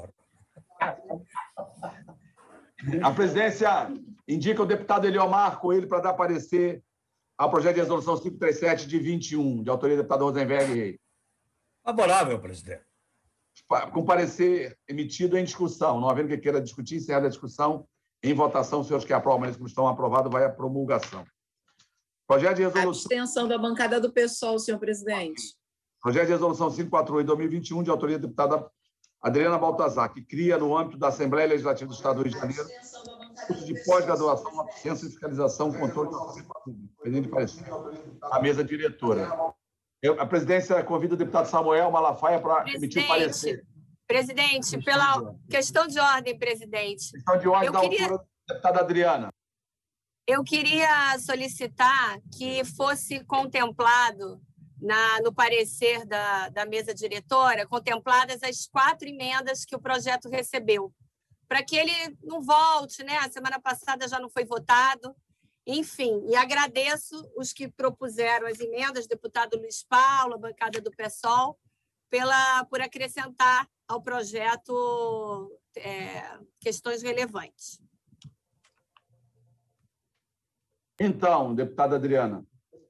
Speaker 1: A presidência indica o deputado Eliomar Coelho para dar parecer ao projeto de resolução 537 de 21, de autoria do deputado Rosenberg Reis.
Speaker 16: Favorável, presidente.
Speaker 1: Com parecer emitido em discussão. Não havendo que queira discutir, encerrada a discussão. Em votação, os senhores que aprovam, eles que estão aprovados, vai à promulgação. Projeto de resolução...
Speaker 13: Abstenção da bancada do PSOL, senhor presidente.
Speaker 1: Projeto de resolução 548/2021, de autoria da deputada Adriana Baltazar, que cria, no âmbito da Assembleia Legislativa do Estado do Rio de Janeiro, curso de pós-graduação, ciência e fiscalização, controle do orçamento público. Presidente parecer a mesa diretora. A presidência convida o deputado Samuel Malafaia para emitir parecer.
Speaker 18: Presidente, pela questão de ordem, presidente.
Speaker 1: Questão de ordem da autora da deputada Adriana.
Speaker 18: Eu queria solicitar que fosse contemplado no parecer da mesa diretora, contempladas as 4 emendas que o projeto recebeu, para que ele não volte, né? A semana passada já não foi votado. Enfim, e agradeço os que propuseram as emendas, deputado Luiz Paulo, a bancada do PSOL, por acrescentar ao projeto questões relevantes.
Speaker 1: Então, deputada Adriana,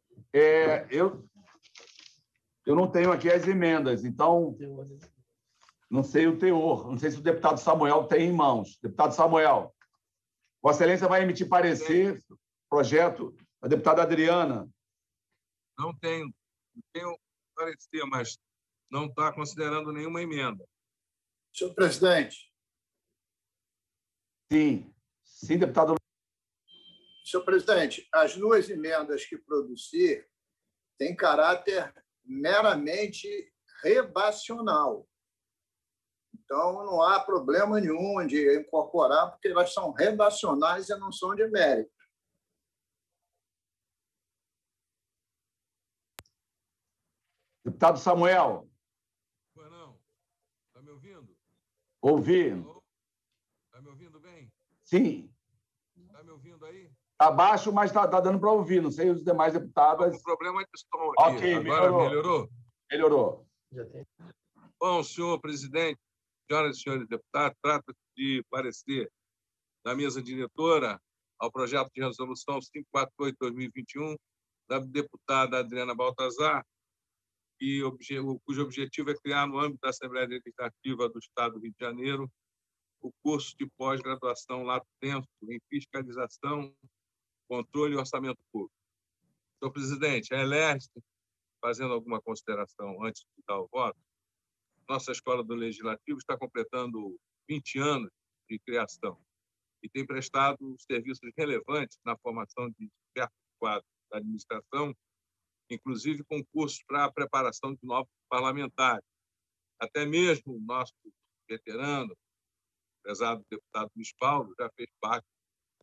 Speaker 1: eu não tenho aqui as emendas, então não sei o teor, não sei se o deputado Samuel tem em mãos. Deputado Samuel, Vossa Excelência vai emitir parecer, projeto, a deputada Adriana.
Speaker 2: Não tenho parecer, mas não está considerando nenhuma emenda.
Speaker 9: Senhor presidente.
Speaker 1: Sim, deputado.
Speaker 9: Senhor presidente, as 2 emendas que produzi têm caráter meramente rebacional. Então, não há problema nenhum de incorporar, porque elas são rebacionais e não são de mérito.
Speaker 1: Deputado Samuel.
Speaker 2: Não. Está me ouvindo?
Speaker 1: Ouvindo.
Speaker 2: Está me ouvindo bem?
Speaker 1: Sim.
Speaker 2: Está me ouvindo aí?
Speaker 1: Está baixo, mas está dando para ouvir. Não sei os demais deputados.
Speaker 2: O problema é de som aqui.
Speaker 1: Ok,
Speaker 2: agora melhorou?
Speaker 1: Melhorou.
Speaker 2: Bom, senhor presidente, senhoras e senhores deputados, trata-se de parecer da mesa diretora ao projeto de resolução 548/2021 da deputada Adriana Baltazar, cujo objetivo é criar, no âmbito da Assembleia Legislativa do Estado do Rio de Janeiro, o curso de pós-graduação lato sensu em fiscalização, controle e orçamento público. Senhor presidente, a ELERJ, fazendo alguma consideração antes de dar o voto, nossa Escola do Legislativo está completando 20 anos de criação e tem prestado serviços relevantes na formação de diversos quadros da administração, inclusive concursos para a preparação de novos parlamentares. Até mesmo o nosso veterano, prezado deputado Luiz Paulo, já fez parte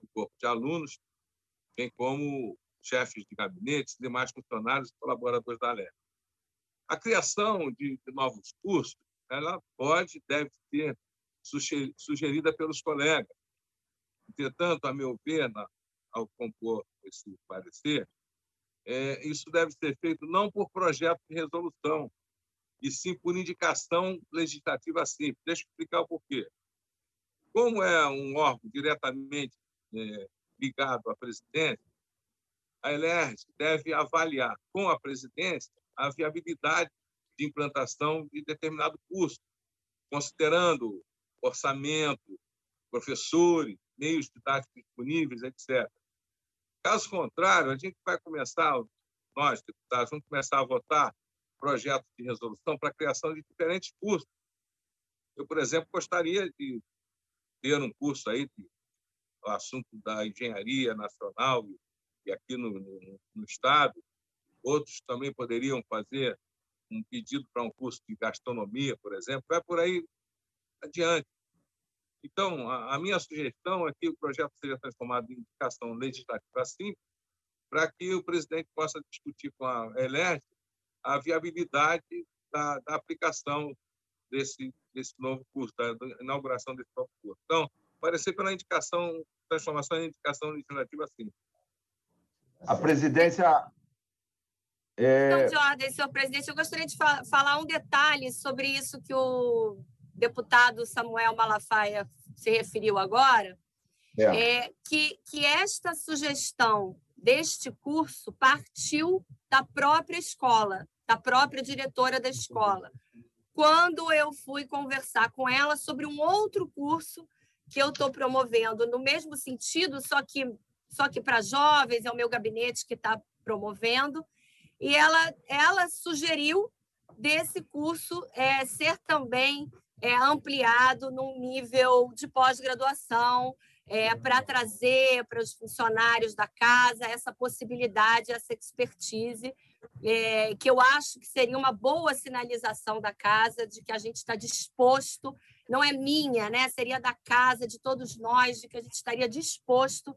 Speaker 2: corpo de alunos, bem como chefes de gabinetes, demais funcionários e colaboradores da ALERJ. A criação de novos cursos, ela pode e deve ser sugerida pelos colegas. Entretanto, a meu ver, ao compor esse parecer, isso deve ser feito não por projeto de resolução, e sim por indicação legislativa simples. Deixa eu explicar o porquê. Como é um órgão diretamente ligado à presidência, a ELERJ deve avaliar com a presidência a viabilidade de implantação de determinado curso, considerando orçamento, professores, meios didáticos disponíveis, etc. Caso contrário, a gente vai começar, nós, deputados, vamos começar a votar projetos de resolução para a criação de diferentes cursos. Eu, por exemplo, gostaria de ter um curso aí o assunto da engenharia nacional e aqui no Estado. Outros também poderiam fazer um pedido para um curso de gastronomia, por exemplo. Vai por aí adiante. Então, a minha sugestão é que o projeto seja transformado em indicação legislativa simples, para que o presidente possa discutir com a ELERJ a viabilidade da aplicação desse novo curso, da inauguração desse novo curso. Então, parecer pela transformação em indicação legislativa simples.
Speaker 1: A presidência...
Speaker 18: Então, de ordem, senhor presidente, eu gostaria de falar um detalhe sobre isso que o deputado Samuel Malafaia se referiu agora, que esta sugestão deste curso partiu da própria escola, da própria diretora da escola, quando eu fui conversar com ela sobre um outro curso que eu estou promovendo no mesmo sentido, só que para jovens, é o meu gabinete que está promovendo, e ela sugeriu desse curso ser também ampliado num nível de pós-graduação, para trazer para os funcionários da casa essa possibilidade, essa expertise, que eu acho que seria uma boa sinalização da casa de que a gente está disposto, não é minha, né? Seria da casa, de todos nós, de que a gente estaria disposto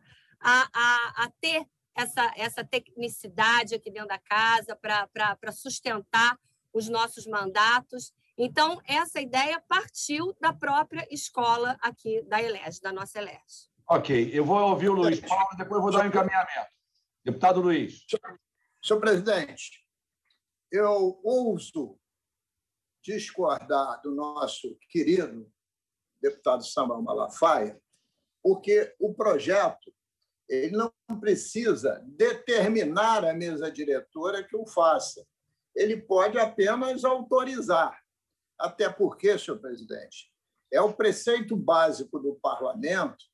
Speaker 18: a ter essa tecnicidade aqui dentro da casa para sustentar os nossos mandatos. Então, essa ideia partiu da própria escola aqui da ELERJ, da nossa ELERJ.
Speaker 1: Ok, eu vou ouvir o Luiz Paulo, depois eu vou dar um encaminhamento. Deputado Luiz.
Speaker 9: Senhor presidente, eu ouso discordar do nosso querido deputado Samuel Malafaia, porque o projeto ele não precisa determinar a mesa diretora que o faça. Ele pode apenas autorizar. Até porque, senhor presidente, é o preceito básico do parlamento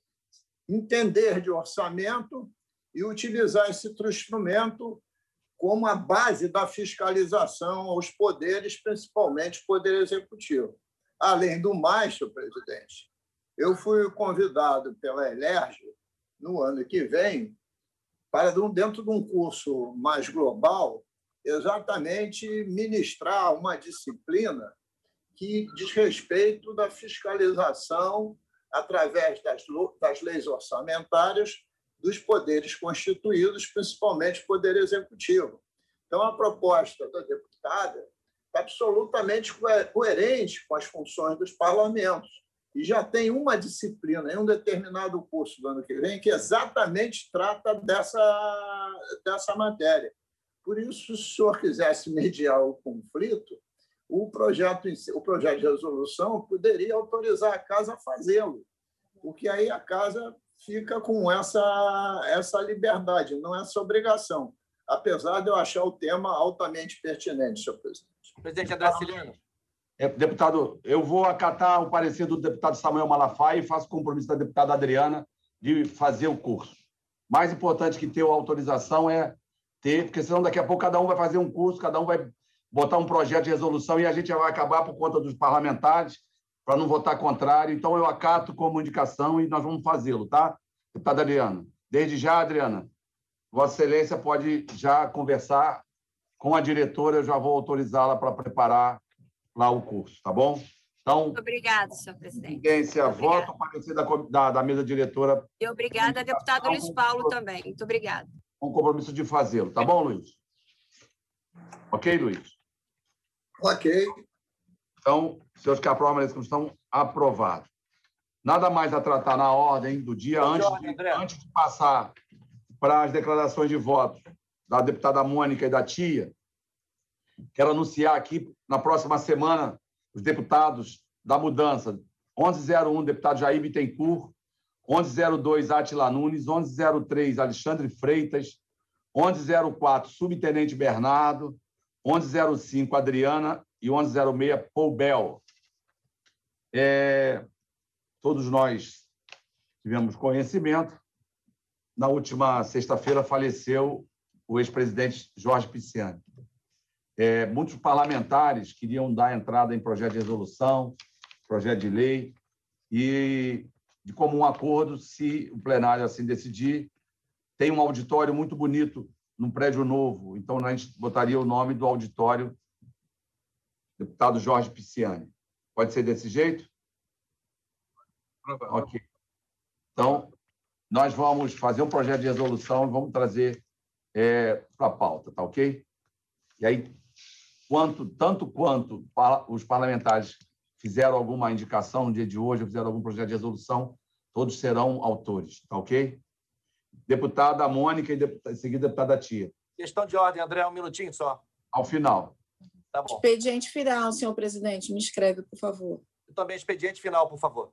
Speaker 9: entender de orçamento e utilizar esse instrumento como a base da fiscalização aos poderes, principalmente o Poder Executivo. Além do mais, senhor presidente, eu fui convidado pela ELERJ no ano que vem para, dentro de um curso mais global, exatamente ministrar uma disciplina que diz respeito da fiscalização através das leis orçamentárias dos poderes constituídos, principalmente o Poder Executivo. Então, a proposta da deputada está absolutamente coerente com as funções dos parlamentos. E já tem uma disciplina em um determinado curso do ano que vem que exatamente trata dessa matéria. Por isso, se o senhor quisesse mediar o conflito, o projeto de resolução poderia autorizar a casa a fazê-lo, porque aí a casa fica com essa liberdade, não essa obrigação, apesar de eu achar o tema altamente pertinente, senhor presidente.
Speaker 10: Presidente André Ciliano.
Speaker 1: Deputado, eu vou acatar o parecer do deputado Samuel Malafaia e faço compromisso da deputada Adriana de fazer o curso. Mais importante que ter a autorização é ter, porque senão daqui a pouco cada um vai fazer um curso, cada um vai botar um projeto de resolução e a gente vai acabar por conta dos parlamentares para não votar contrário. Então, eu acato como indicação e nós vamos fazê-lo, tá? Deputada Adriana. Desde já, Adriana, Vossa Excelência pode já conversar com a diretora, eu já vou autorizá-la para preparar lá o curso, tá bom? Então,
Speaker 18: Muito obrigada, senhor presidente.
Speaker 1: evidência, voto ao parecer da mesa diretora.
Speaker 18: E obrigada, deputado Luiz Paulo, também. Muito obrigada.
Speaker 1: Com compromisso de fazê-lo. Tá bom, Luiz? Ok, Luiz?
Speaker 9: Ok.
Speaker 1: Então, senhores que aprovam a lei estão aprovados. Nada mais a tratar na ordem do dia, antes de passar para as declarações de voto da deputada Mônica e da tia. Quero anunciar aqui, na próxima semana, os deputados da mudança. 1101, deputado Jair Bittencourt. 1102, Átila Nunes. 1103, Alexandre Freitas. 1104, subtenente Bernardo. 1105, Adriana. E 1106, Paul Bell. Todos nós tivemos conhecimento. Na última sexta-feira faleceu o ex-presidente Jorge Pisciani. Muitos parlamentares queriam dar entrada em projeto de resolução, projeto de lei, e, de comum acordo, se o plenário assim decidir, tem um auditório muito bonito num prédio novo, então a gente botaria o nome do auditório deputado Jorge Pisciani. Pode ser desse jeito? Ok. Então, nós vamos fazer um projeto de resolução e vamos trazer para a pauta, tá ok? E aí, tanto quanto os parlamentares fizeram alguma indicação no dia de hoje, ou fizeram algum projeto de resolução, todos serão autores, tá ok? Deputada Mônica e em seguida deputada Tia.
Speaker 10: Questão de ordem, André, um minutinho só.
Speaker 1: Ao final.
Speaker 10: Tá bom.
Speaker 13: Expediente final, senhor presidente. Me escreve, por favor.
Speaker 10: Eu também, expediente final, por favor.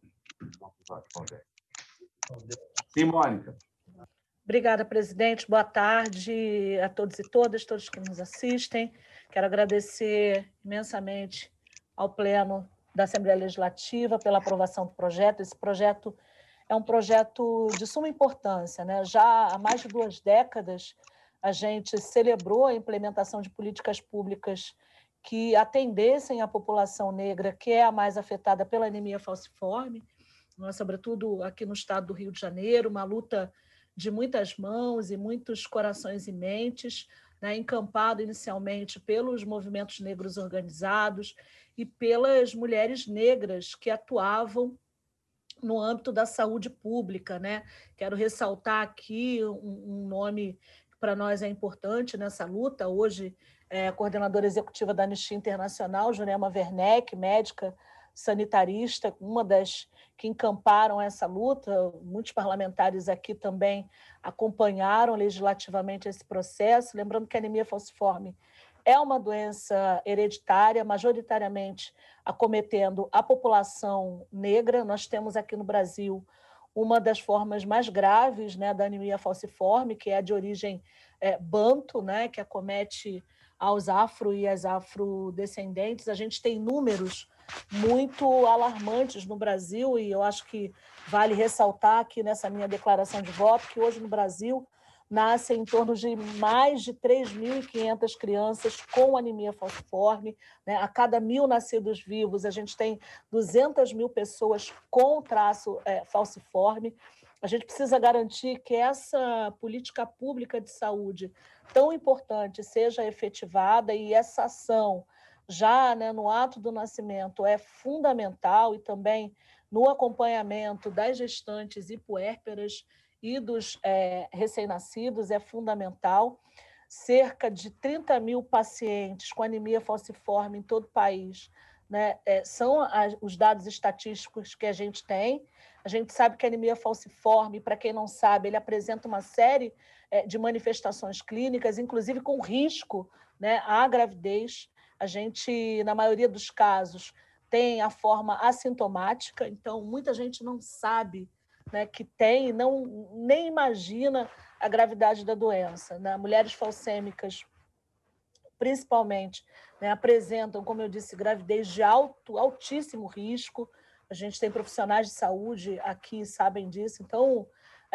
Speaker 1: Sim, Mônica.
Speaker 14: Obrigada, presidente. Boa tarde a todos e todas, todos que nos assistem. Quero agradecer imensamente ao Pleno da Assembleia Legislativa pela aprovação do projeto. Esse projeto é um projeto de suma importância, né? Já há mais de 2 décadas, a gente celebrou a implementação de políticas públicas que atendessem a população negra, que é a mais afetada pela anemia falciforme, sobretudo aqui no estado do Rio de Janeiro, uma luta de muitas mãos e muitos corações e mentes, né, encampado inicialmente pelos movimentos negros organizados e pelas mulheres negras que atuavam no âmbito da saúde pública, né? Quero ressaltar aqui um nome que para nós é importante nessa luta. Hoje, a coordenadora executiva da Anistia Internacional, Jurema Werneck, médica sanitarista, uma das que encamparam essa luta. Muitos parlamentares aqui também acompanharam legislativamente esse processo. Lembrando que a anemia falciforme é uma doença hereditária, majoritariamente acometendo a população negra. Nós temos aqui no Brasil uma das formas mais graves, né, da anemia falciforme, que é a de origem banto, né, que acomete aos afro e às afrodescendentes. A gente tem números muito alarmantes no Brasil, e eu acho que vale ressaltar aqui nessa minha declaração de voto que hoje no Brasil nascem em torno de mais de 3.500 crianças com anemia falciforme, né? A cada 1.000 nascidos vivos, a gente tem 200.000 pessoas com traço falciforme. A gente precisa garantir que essa política pública de saúde tão importante seja efetivada, e essa ação já, né, no ato do nascimento é fundamental, e também no acompanhamento das gestantes e puérperas e dos recém-nascidos é fundamental. Cerca de 30.000 pacientes com anemia falciforme em todo o país, né, são os dados estatísticos que a gente tem. A gente sabe que a anemia falciforme, para quem não sabe, ele apresenta uma série de manifestações clínicas, inclusive com risco, né, à gravidez. A gente, na maioria dos casos, tem a forma assintomática, então muita gente não sabe, né, que tem, nem imagina a gravidade da doença, né? Mulheres falcêmicas, principalmente, né, apresentam, como eu disse, gravidez de altíssimo risco. A gente tem profissionais de saúde aqui, sabem disso. Então,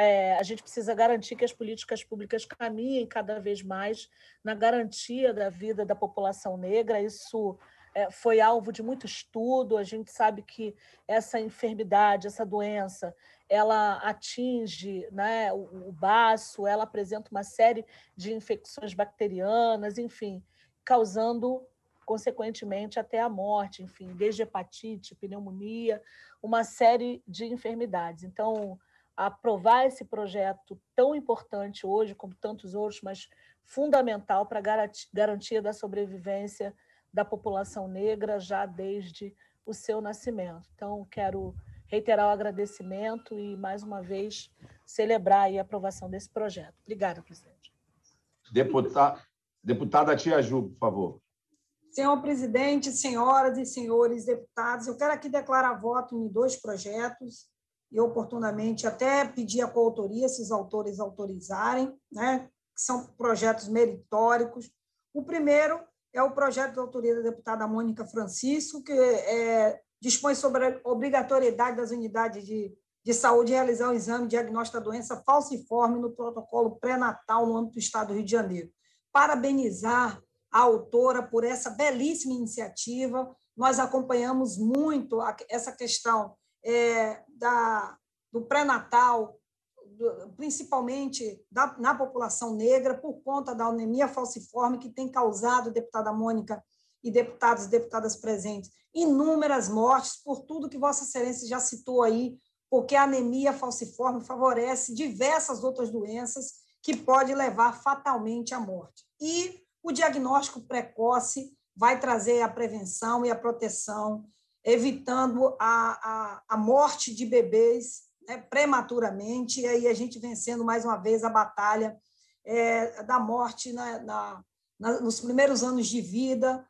Speaker 14: a gente precisa garantir que as políticas públicas caminhem cada vez mais na garantia da vida da população negra. Isso foi alvo de muito estudo. A gente sabe que essa enfermidade, essa doença, ela atinge, né, o baço, ela apresenta uma série de infecções bacterianas, enfim, causando consequentemente, até a morte, enfim, desde hepatite, pneumonia, uma série de enfermidades. Então, aprovar esse projeto tão importante hoje, como tantos outros, mas fundamental para a garantia da sobrevivência da população negra já desde o seu nascimento. Então, quero reiterar o agradecimento e, mais uma vez, celebrar aí a aprovação desse projeto. Obrigada, presidente.
Speaker 1: Deputada Tia Ju, por favor.
Speaker 3: Senhor presidente, senhoras e senhores deputados, eu quero aqui declarar voto em 2 projetos e, oportunamente, até pedir a coautoria, se os autores autorizarem, né, que são projetos meritóricos. O primeiro é o projeto de autoria da deputada Mônica Francisco, que dispõe sobre a obrigatoriedade das unidades de saúde realizar o exame de diagnóstico da doença falciforme no protocolo pré-natal no âmbito do Estado do Rio de Janeiro. Parabenizar a autora por essa belíssima iniciativa. Nós acompanhamos muito essa questão do pré-natal, principalmente na população negra, por conta da anemia falciforme, que tem causado, deputada Mônica e deputados e deputadas presentes, inúmeras mortes, por tudo que Vossa Excelência já citou aí, porque a anemia falciforme favorece diversas outras doenças que pode levar fatalmente à morte. E o diagnóstico precoce vai trazer a prevenção e a proteção, evitando a morte de bebês, né, prematuramente, e aí a gente vencendo mais uma vez a batalha da morte nos primeiros anos de vida,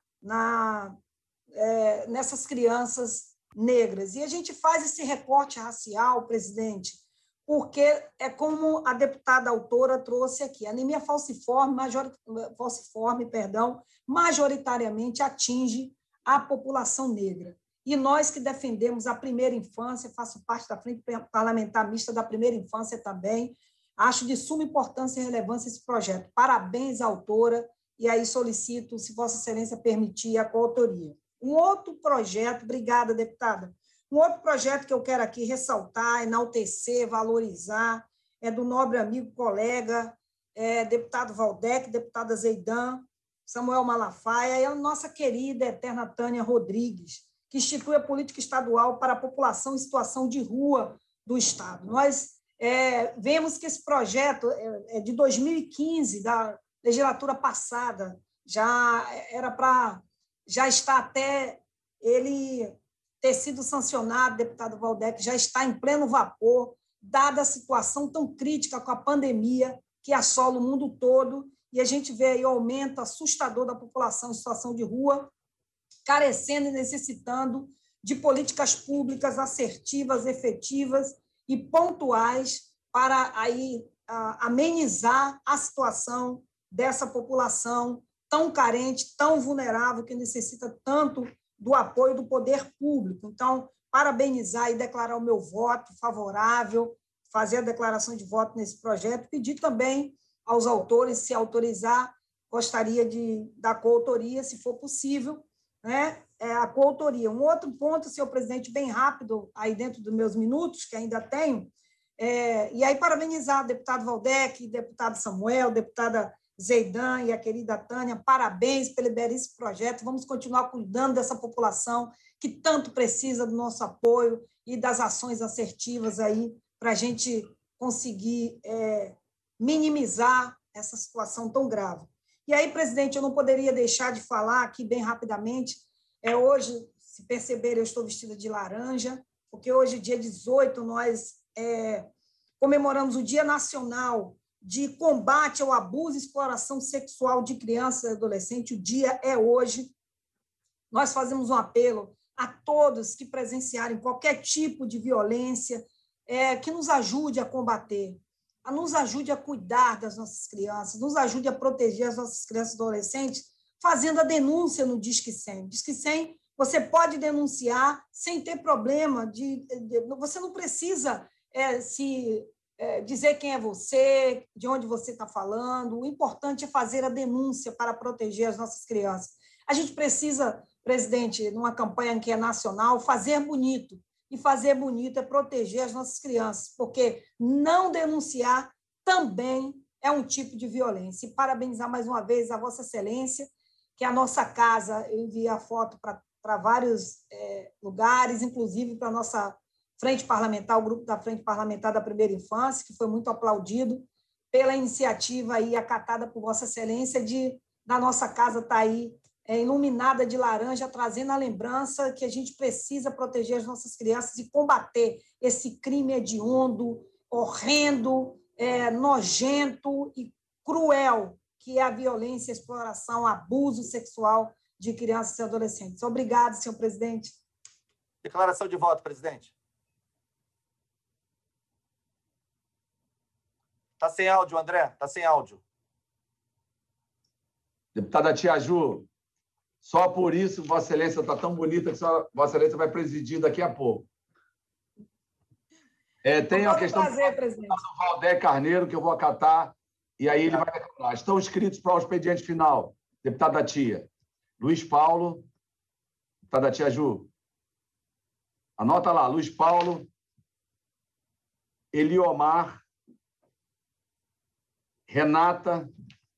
Speaker 3: nessas crianças negras. E a gente faz esse recorte racial, presidente, porque é como a deputada autora trouxe aqui, a anemia falciforme, majoritariamente atinge a população negra. E nós que defendemos a primeira infância, faço parte da Frente Parlamentar Mista da Primeira Infância também, acho de suma importância e relevância esse projeto. Parabéns à autora, e aí solicito, se Vossa Excelência permitir, a coautoria. Um outro projeto, obrigada, deputada, um outro projeto que eu quero aqui ressaltar, enaltecer, valorizar, é do nobre amigo, colega, deputado Valdec, deputada Zeidan, Samuel Malafaia, e a nossa querida, eterna Tânia Rodrigues, que institui a política estadual para a população em situação de rua do Estado. Nós vemos que esse projeto é de 2015, da legislatura passada, já está até ele ter sido sancionado, deputado Valdec, já está em pleno vapor, dada a situação tão crítica com a pandemia que assola o mundo todo, e a gente vê aí o aumento assustador da população em situação de rua, carecendo e necessitando de políticas públicas assertivas, efetivas e pontuais para aí amenizar a situação dessa população tão carente, tão vulnerável, que necessita tanto do apoio do poder público. Então, parabenizar e declarar o meu voto favorável, fazer a declaração de voto nesse projeto, pedir também aos autores, se autorizar, gostaria da coautoria, se for possível, né? A coautoria. Um outro ponto, senhor presidente, bem rápido, aí dentro dos meus minutos, que ainda tenho, e aí parabenizar o deputado Valdec, deputado Samuel, deputada Zeidan e a querida Tânia, parabéns pelo belíssimo projeto, vamos continuar cuidando dessa população que tanto precisa do nosso apoio e das ações assertivas aí para a gente conseguir minimizar essa situação tão grave. E aí, presidente, eu não poderia deixar de falar aqui bem rapidamente, hoje, se perceberem, eu estou vestida de laranja, porque hoje, dia 18, nós comemoramos o Dia Nacional de Combate ao Abuso e Exploração Sexual de Crianças e Adolescentes. O dia é hoje. Nós fazemos um apelo a todos que presenciarem qualquer tipo de violência, que nos ajude a combater, nos ajude a cuidar das nossas crianças, nos ajude a proteger as nossas crianças e adolescentes, fazendo a denúncia no Disque 100. Disque 100, você pode denunciar sem ter problema, você não precisa dizer quem é você, de onde você está falando. O importante é fazer a denúncia para proteger as nossas crianças. A gente precisa, presidente, numa campanha que é nacional, fazer bonito. E fazer bonito é proteger as nossas crianças, porque não denunciar também é um tipo de violência. E parabenizar mais uma vez a Vossa Excelência, que a nossa casa, eu enviei a foto para vários lugares, inclusive para a nossa frente parlamentar, o grupo da Frente Parlamentar da Primeira Infância, que foi muito aplaudido pela iniciativa aí acatada por Vossa Excelência da nossa casa estar aí iluminada de laranja, trazendo a lembrança que a gente precisa proteger as nossas crianças e combater esse crime hediondo, horrendo, nojento e cruel, que é a violência, a exploração, abuso sexual de crianças e adolescentes. Obrigado, senhor presidente.
Speaker 10: Declaração de voto, presidente. Está sem áudio, André. Está sem áudio.
Speaker 1: Deputada Tia Ju, só por isso Vossa Excelência está tão bonita que Vossa Excelência vai presidir daqui a pouco. Tem a questão do Valdec Carneiro, que eu vou acatar, e aí ele vai declarar. Estão inscritos para o expediente final. Deputada Tia. Luiz Paulo. Deputada Tia Ju. Anota lá. Luiz Paulo. Eliomar. Renata.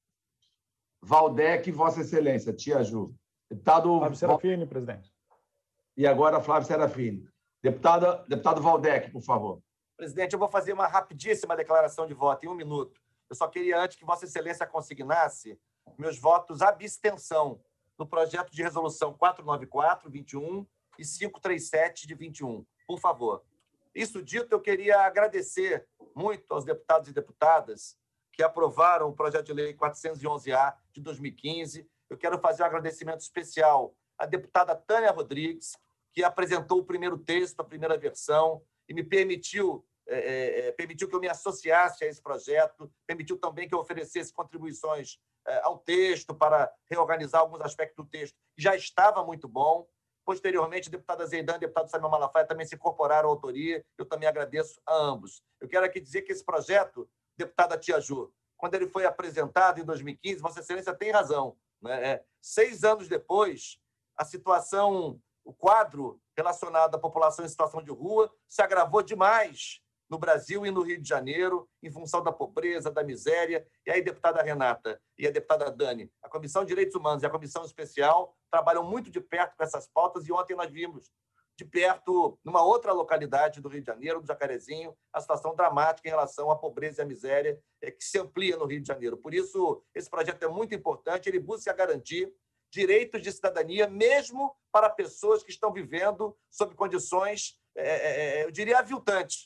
Speaker 1: Valdec, Vossa Excelência. Tia Ju. Deputado
Speaker 12: Flávio Serafini, presidente.
Speaker 1: E agora Flávio Serafini. Deputado Valdec, por favor.
Speaker 10: Presidente, eu vou fazer uma rapidíssima declaração de voto, em 1 minuto. Eu só queria, antes que Vossa Excelência consignasse meus votos abstenção no projeto de resolução 494, 21 e 537 de 21. Por favor. Isso dito, eu queria agradecer muito aos deputados e deputadas que aprovaram o projeto de lei 411-A de 2015. Eu quero fazer um agradecimento especial à deputada Tânia Rodrigues, que apresentou o primeiro texto, a primeira versão, e me permitiu que eu me associasse a esse projeto, permitiu também que eu oferecesse contribuições ao texto para reorganizar alguns aspectos do texto. Já estava muito bom. Posteriormente, a deputada Zeidan e o deputado Samuel Malafaia também se incorporaram à autoria. Eu também agradeço a ambos. Eu quero aqui dizer que esse projeto, deputada Tia Ju, quando ele foi apresentado em 2015, Vossa Excelência tem razão, né? 6 anos depois, a situação, o quadro relacionado à população em situação de rua se agravou demais no Brasil e no Rio de Janeiro, em função da pobreza, da miséria. E aí, deputada Renata e a deputada Dani, a Comissão de Direitos Humanos e a Comissão Especial trabalham muito de perto com essas pautas, e ontem nós vimos de perto, numa outra localidade do Rio de Janeiro, do Jacarezinho, a situação dramática em relação à pobreza e à miséria que se amplia no Rio de Janeiro. Por isso, esse projeto é muito importante, ele busca garantir direitos de cidadania, mesmo para pessoas que estão vivendo sob condições, eu diria, aviltantes,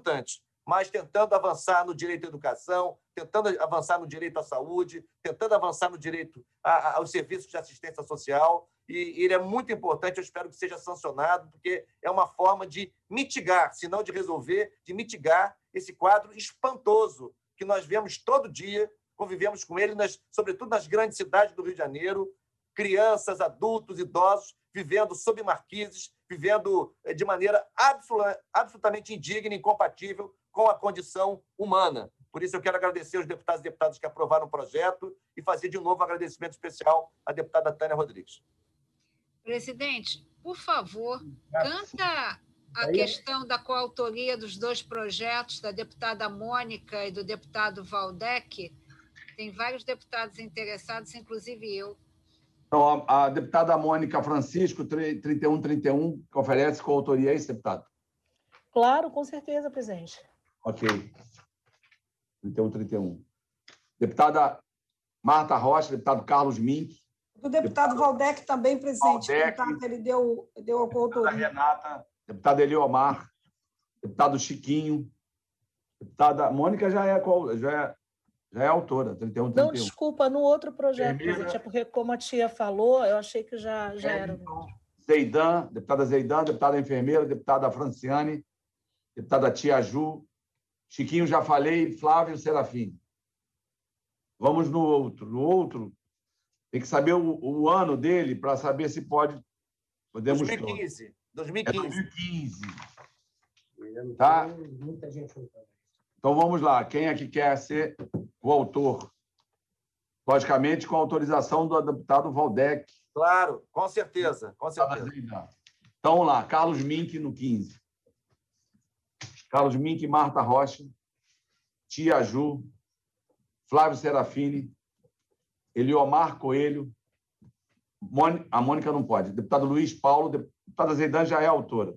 Speaker 10: mas tentando avançar no direito à educação, tentando avançar no direito à saúde, tentando avançar no direito aos serviços de assistência social. E ele é muito importante, eu espero que seja sancionado, porque é uma forma de mitigar, se não de resolver, de mitigar esse quadro espantoso que nós vemos todo dia, convivemos com ele, sobretudo nas grandes cidades do Rio de Janeiro, crianças, adultos, idosos, vivendo sob marquises, vivendo de maneira absolutamente indigna e incompatível com a condição humana. Por isso, eu quero agradecer aos deputados e deputadas que aprovaram o projeto e fazer, de novo, um agradecimento especial à deputada Tânia Rodrigues.
Speaker 6: Presidente, por favor, canta a questão da coautoria dos 2 projetos, da deputada Mônica e do deputado Valdec. Tem vários deputados interessados, inclusive eu.
Speaker 1: Então, a deputada Mônica Francisco, 3131, que oferece coautoria, é isso, deputado?
Speaker 14: Claro, com certeza, presidente.
Speaker 1: Ok. 3131. Deputada Marta Rocha, deputado Carlos Mink.
Speaker 3: Do deputado Valdec também, presidente. Valdec, ele deu a coautoria.
Speaker 1: Deputada Renata, deputada Eliomar, deputado Chiquinho, deputada Mônica já é autora, 3131.
Speaker 14: Não, desculpa, no outro projeto, presidente, é porque, como a tia falou, eu achei que já era.
Speaker 1: Zeidan, deputada enfermeira, deputada Franciane, deputada Tia Ju, Chiquinho já falei, Flávio Serafini. Vamos no outro. No outro, tem que saber o ano dele para saber se podemos...
Speaker 10: 2015.
Speaker 1: 2015. Tá?
Speaker 19: Muita gente votando.
Speaker 1: Então, vamos lá. Quem é que quer ser o autor? Logicamente, com a autorização do deputado Valdec.
Speaker 10: Claro, com certeza.
Speaker 1: Então, vamos lá. Carlos Mink, no 15. Carlos Mink, Marta Rocha, Tia Ju, Flávio Serafini, Eliomar Coelho, A Mônica não pode. Deputado Luiz Paulo, deputada Zeidane já é autora.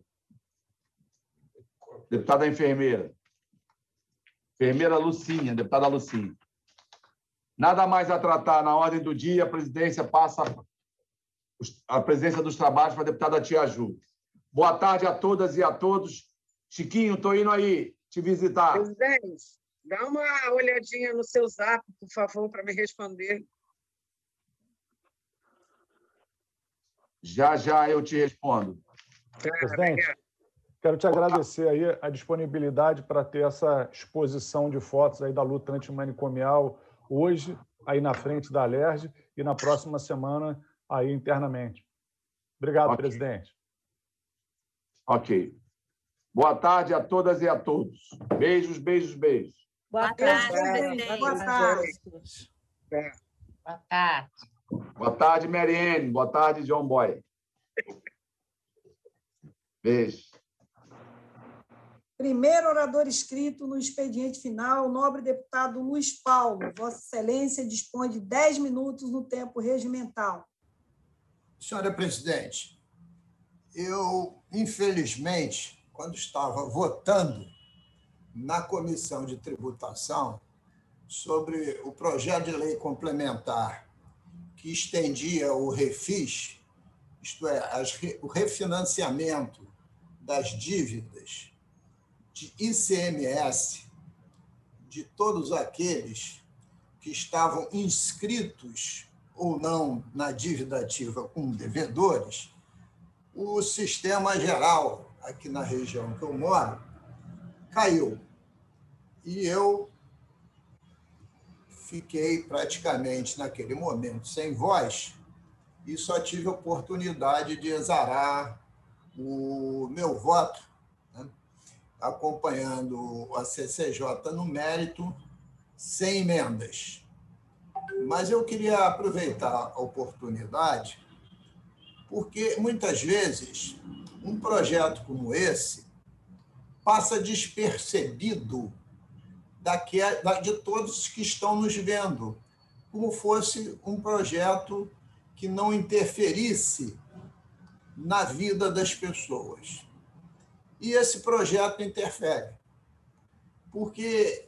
Speaker 1: Deputada enfermeira. Enfermeira Lucinha, deputada Lucinha. Nada mais a tratar na ordem do dia, a presidência passa a presidência dos trabalhos para a deputada Tia Ju. Boa tarde a todas e a todos. Chiquinho, estou indo aí te visitar.
Speaker 4: Presidente, dá uma olhadinha no seu zap, por favor, para me responder.
Speaker 1: Já, já eu te respondo.
Speaker 12: Presidente, quero te agradecer aí a disponibilidade para ter essa exposição de fotos aí da luta antimanicomial hoje, aí na frente da Alerj, e na próxima semana aí internamente. Obrigado, presidente.
Speaker 1: Ok. Boa tarde a todas e a todos. Beijos, beijos, beijos.
Speaker 14: Boa tarde,
Speaker 3: presidente. Boa tarde.
Speaker 6: Boa tarde.
Speaker 1: Boa tarde, Mariene. Boa tarde, John Boy. Beijo.
Speaker 3: Primeiro orador inscrito no expediente final, o nobre deputado Luiz Paulo. Vossa Excelência dispõe de 10 minutos no tempo regimental.
Speaker 9: Senhora presidente, eu, infelizmente, quando estava votando na Comissão de Tributação sobre o projeto de lei complementar que estendia o refis, isto é, o refinanciamento das dívidas de ICMS de todos aqueles que estavam inscritos ou não na dívida ativa com devedores, o sistema geral aqui na região que eu moro caiu. E eu fiquei praticamente naquele momento sem voz e só tive a oportunidade de exarar o meu voto, né, acompanhando a CCJ no mérito, sem emendas. Mas eu queria aproveitar a oportunidade, porque muitas vezes um projeto como esse passa despercebido de todos que estão nos vendo, como fosse um projeto que não interferisse na vida das pessoas. E esse projeto interfere, porque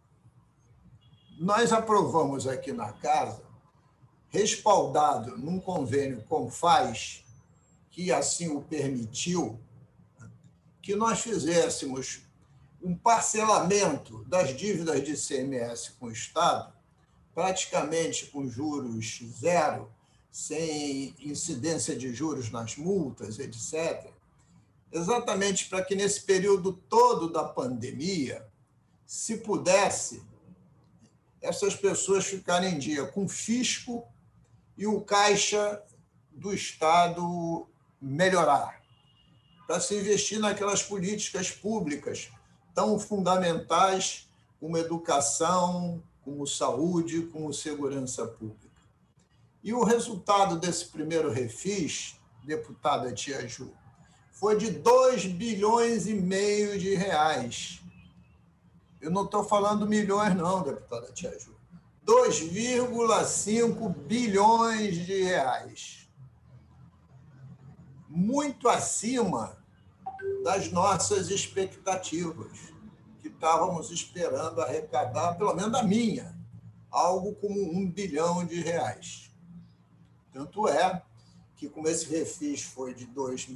Speaker 9: nós aprovamos aqui na Casa, respaldado num convênio com o FAS, que assim o permitiu, que nós fizéssemos um parcelamento das dívidas de ICMS com o Estado, praticamente com juros zero, sem incidência de juros nas multas, etc., exatamente para que, nesse período todo da pandemia, se pudesse essas pessoas ficarem em dia com o fisco e o caixa do Estado melhorar, para se investir naquelas políticas públicas tão fundamentais como educação, como saúde, como segurança pública. E o resultado desse primeiro refis, deputada Tia Ju, foi de 2,5 bilhões de reais. Eu não estou falando milhões, não, deputada Tia Ju. 2,5 bilhões de reais. Muito acima das nossas expectativas, que estávamos esperando arrecadar, pelo menos a minha, algo como 1 bilhão de reais. Tanto é que, como esse refis foi de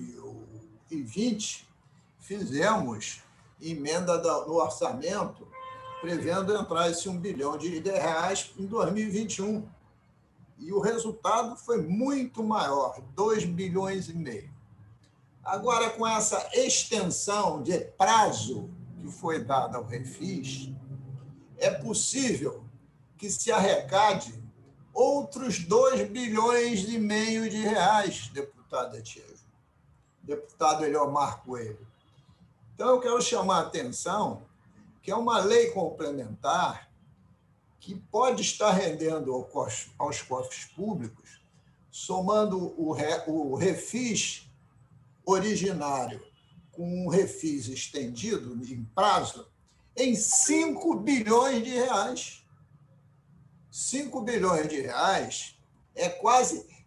Speaker 9: 2020, fizemos emenda no orçamento, prevendo entrar esse 1 bilhão de reais em 2021. E o resultado foi muito maior, 2,5 bilhões. Agora, com essa extensão de prazo que foi dada ao refis, é possível que se arrecade outros 2,5 bilhões de reais, deputada Tia Ju, deputado Eliomar Coelho. Então, eu quero chamar a atenção que é uma lei complementar que pode estar rendendo aos cofres públicos, somando o refis originário com um refis estendido em prazo, em 5 bilhões de reais. 5 bilhões de reais é quase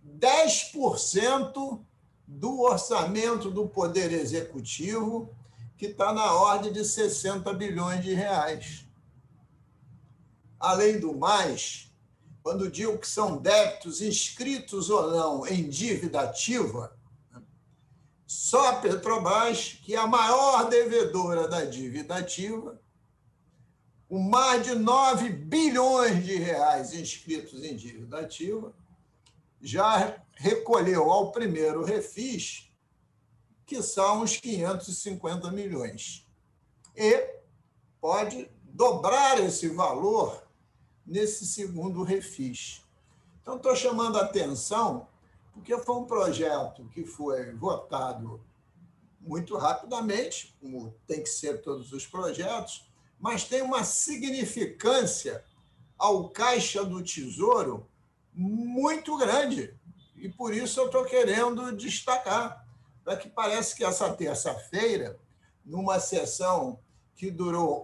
Speaker 9: 10% do orçamento do Poder Executivo, que está na ordem de 60 bilhões de reais. Além do mais, quando digo que são débitos inscritos ou não em dívida ativa, só a Petrobras, que é a maior devedora da dívida ativa, com mais de 9 bilhões de reais inscritos em dívida ativa, já recolheu ao primeiro refis, que são uns 550 milhões. E pode dobrar esse valor nesse segundo refis. Então, estou chamando a atenção, porque foi um projeto que foi votado muito rapidamente, como tem que ser todos os projetos, mas tem uma significância ao Caixa do Tesouro muito grande. E por isso eu estou querendo destacar, para que parece que essa terça-feira, numa sessão que durou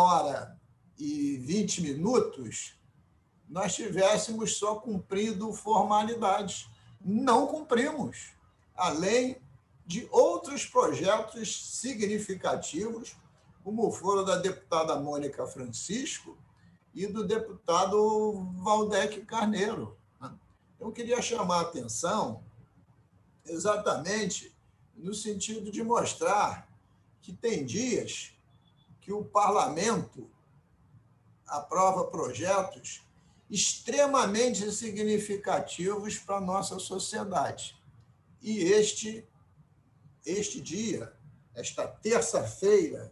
Speaker 9: 1h20, nós tivéssemos só cumprido formalidades. Não cumprimos, além de outros projetos significativos, como foram da deputada Mônica Francisco e do deputado Valdec Carneiro. Eu queria chamar a atenção exatamente no sentido de mostrar que tem dias que o parlamento aprova projetos extremamente significativos para a nossa sociedade. E este dia, esta terça-feira,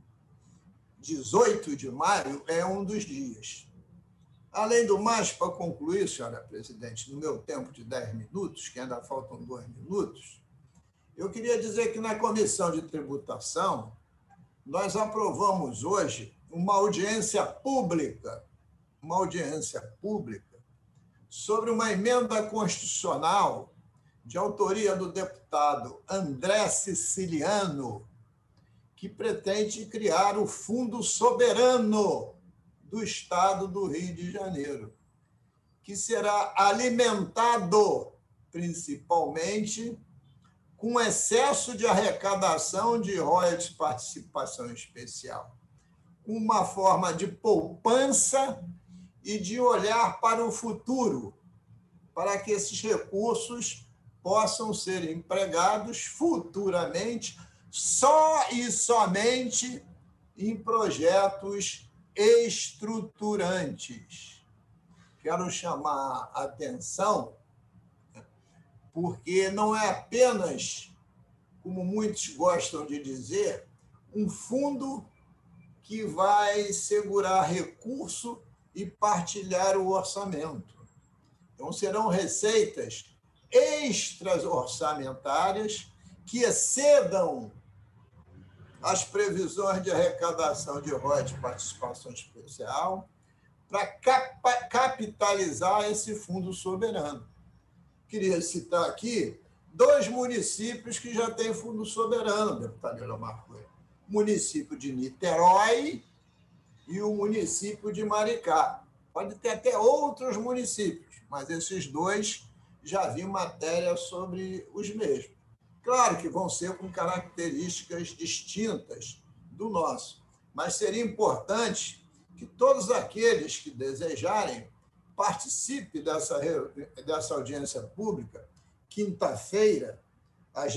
Speaker 9: 18 de maio, é um dos dias. Além do mais, para concluir, senhora presidente, no meu tempo de 10 minutos, que ainda faltam 2 minutos, eu queria dizer que na Comissão de Tributação nós aprovamos hoje uma audiência pública sobre uma emenda constitucional de autoria do deputado André Siciliano, que pretende criar o Fundo Soberano do Estado do Rio de Janeiro, que será alimentado principalmente com excesso de arrecadação de royalties de participação especial, uma forma de poupança e de olhar para o futuro, para que esses recursos possam ser empregados futuramente só e somente em projetos estruturantes. Quero chamar a atenção, porque não é apenas, como muitos gostam de dizer, um fundo que vai segurar recurso e partilhar o orçamento. Então, serão receitas extra-orçamentárias que excedam as previsões de arrecadação de royalties de participação especial para capitalizar esse fundo soberano. Queria citar aqui 2 municípios que já têm fundo soberano, deputado Elomar Coelho. O município de Niterói e o município de Maricá. Pode ter até outros municípios, mas esses 2 já vi matéria sobre os mesmos. Claro que vão ser com características distintas do nosso, mas seria importante que todos aqueles que desejarem participem dessa audiência pública, quinta-feira, às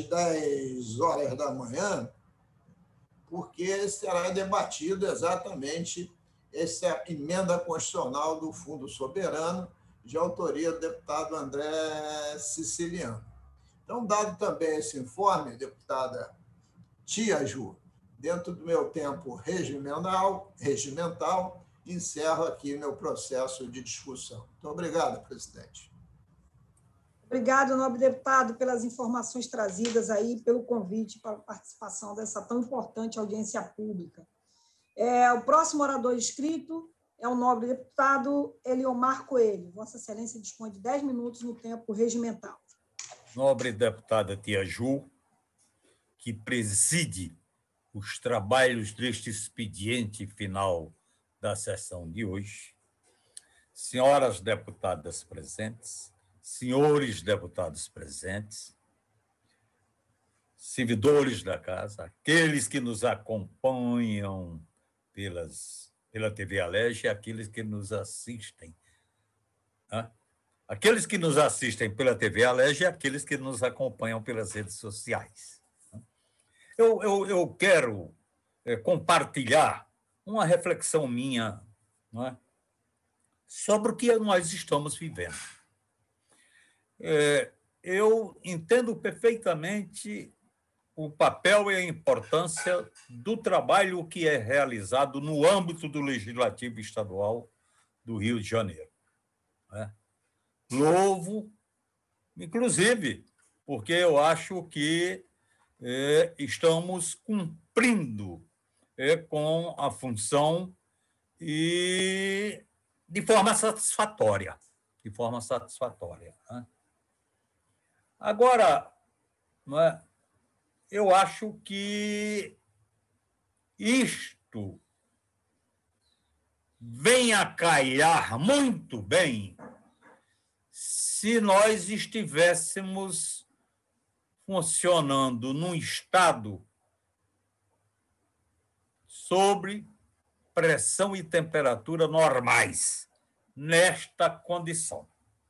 Speaker 9: 10h, porque será debatido exatamente essa emenda constitucional do Fundo Soberano, de autoria do deputado André Siciliano. Então, dado também esse informe, deputada Tia Ju, dentro do meu tempo regimental, encerro aqui meu processo de discussão. Muito obrigado, presidente.
Speaker 3: Obrigado, nobre deputado, pelas informações trazidas aí, pelo convite para a participação dessa tão importante audiência pública. O próximo orador inscrito é o nobre deputado Eliomar Coelho. Vossa Excelência dispõe de 10 minutos no tempo regimental.
Speaker 16: Nobre deputada Tia Ju, que preside os trabalhos deste expediente final da sessão de hoje, senhoras deputadas presentes, senhores deputados presentes, servidores da casa, aqueles que nos acompanham pela TV Alerj e aqueles que nos assistem. Né? Aqueles que nos assistem pela TV Alerj e aqueles que nos acompanham pelas redes sociais. Eu quero compartilhar uma reflexão minha, não é, sobre o que nós estamos vivendo. Eu entendo perfeitamente o papel e a importância do trabalho que é realizado no âmbito do Legislativo Estadual do Rio de Janeiro. Né? Louvo, inclusive, porque eu acho que estamos cumprindo com a função e de forma satisfatória. Né? Agora, não é, eu acho que isto vem a calhar muito bem se nós estivéssemos funcionando num estado sobre pressão e temperatura normais, nesta condição.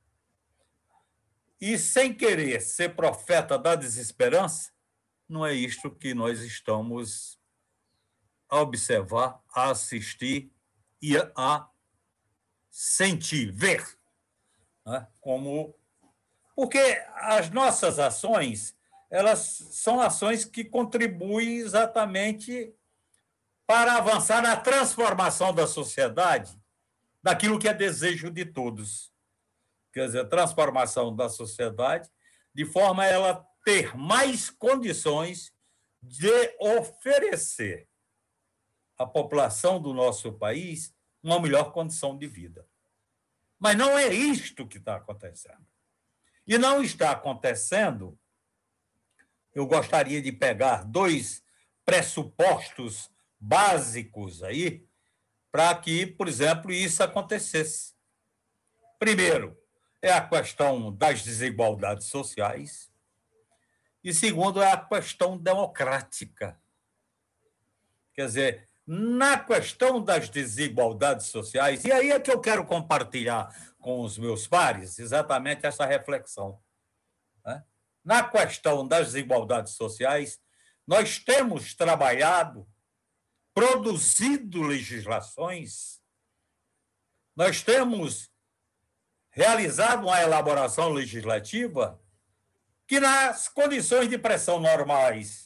Speaker 16: E, sem querer ser profeta da desesperança, não é isto que nós estamos a observar, a assistir e a sentir, ver. Né? Porque as nossas ações, elas são ações que contribuem exatamente para avançar na transformação da sociedade, daquilo que é desejo de todos. Quer dizer, transformação da sociedade de forma a ela ter mais condições de oferecer à população do nosso país uma melhor condição de vida. Mas não é isto que está acontecendo. E não está acontecendo, eu gostaria de pegar 2 pressupostos básicos aí para que, por exemplo, isso acontecesse. Primeiro, é a questão das desigualdades sociais. E segundo, é a questão democrática. Quer dizer, na questão das desigualdades sociais, e aí é que eu quero compartilhar com os meus pares exatamente essa reflexão. Né? Na questão das desigualdades sociais, nós temos trabalhado, produzido legislações, nós temos realizado uma elaboração legislativa que, nas condições de pressão normais,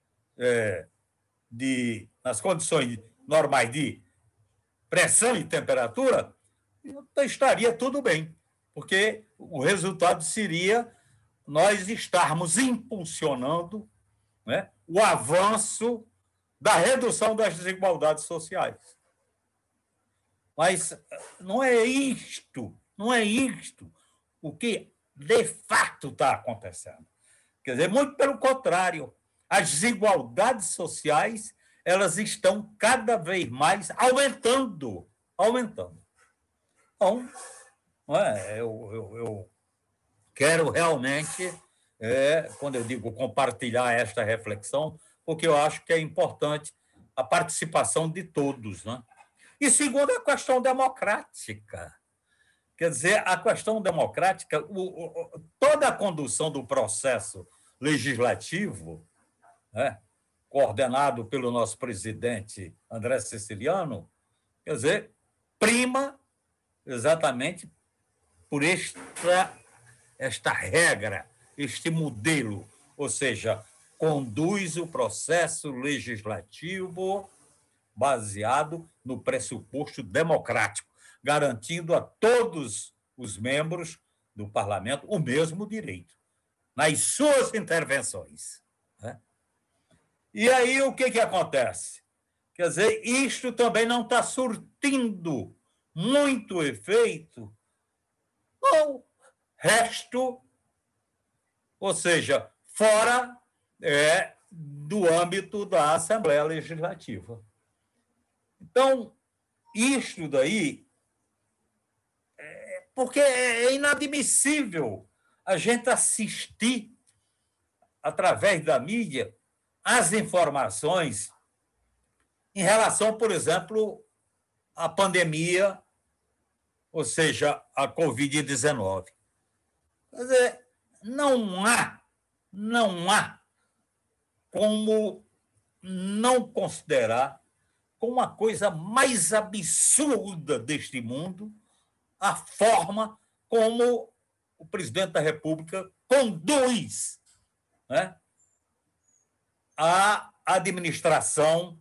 Speaker 16: nas condições normais de pressão e temperatura, estaria tudo bem, porque o resultado seria nós estarmos impulsionando, né, o avanço da redução das desigualdades sociais. Mas não é isto o que de fato está acontecendo. Quer dizer, muito pelo contrário, as desigualdades sociais elas estão cada vez mais aumentando. Então, eu quero realmente, quando eu digo compartilhar esta reflexão, porque eu acho que é importante a participação de todos. Né? E segundo, a questão democrática. Quer dizer, a questão democrática, toda a condução do processo legislativo, né, coordenado pelo nosso presidente André Siciliano, quer dizer, prima exatamente por esta regra, este modelo, ou seja, conduz o processo legislativo baseado no pressuposto democrático, garantindo a todos os membros do parlamento o mesmo direito nas suas intervenções. Né? E aí o que acontece? Quer dizer, isto também não está surtindo muito efeito no resto, ou seja, fora do âmbito da Assembleia Legislativa. Então, isto daí, porque é inadmissível a gente assistir, através da mídia, as informações em relação, por exemplo, à pandemia, ou seja, a Covid-19. Quer dizer, não há como não considerar como a coisa mais absurda deste mundo a forma como o presidente da República conduz, né, a administração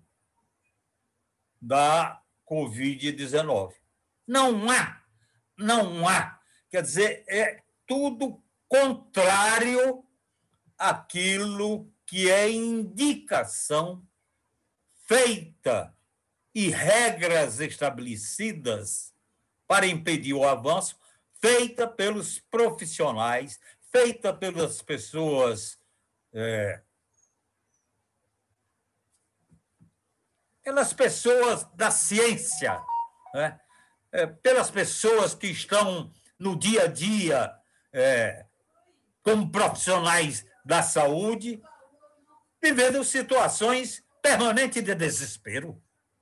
Speaker 16: da Covid-19. Não há. Quer dizer, é tudo contrário àquilo que é indicação feita e regras estabelecidas para impedir o avanço, feita pelos profissionais, feita pelas pessoas da ciência, né? Pelas pessoas que estão no dia a dia como profissionais da saúde, vivendo situações permanentes de desespero.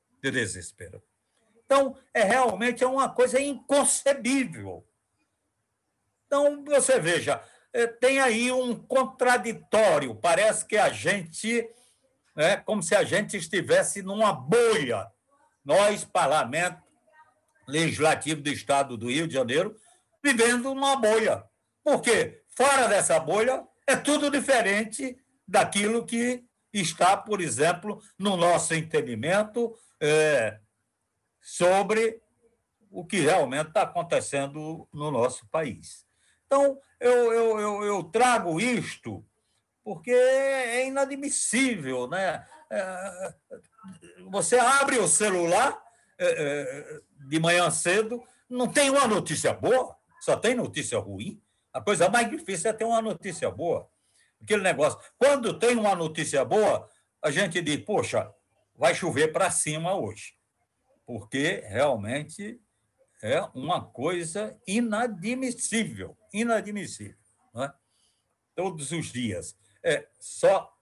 Speaker 16: Então, realmente uma coisa inconcebível. Então, você veja, tem aí um contraditório. Parece que a gente, como se a gente estivesse numa bolha. Nós, Parlamento Legislativo do Estado do Rio de Janeiro, vivendo numa bolha. Por quê? Fora dessa bolha, é tudo diferente daquilo que está, por exemplo, no nosso entendimento sobre o que realmente está acontecendo no nosso país. Então, eu trago isto porque é inadmissível, né? Você abre o celular de manhã cedo, não tem uma notícia boa, só tem notícia ruim. A coisa mais difícil é ter uma notícia boa. Aquele negócio. Quando tem uma notícia boa, a gente diz, poxa, vai chover para cima hoje. Porque realmente é uma coisa inadmissível. Não é? Todos os dias. Só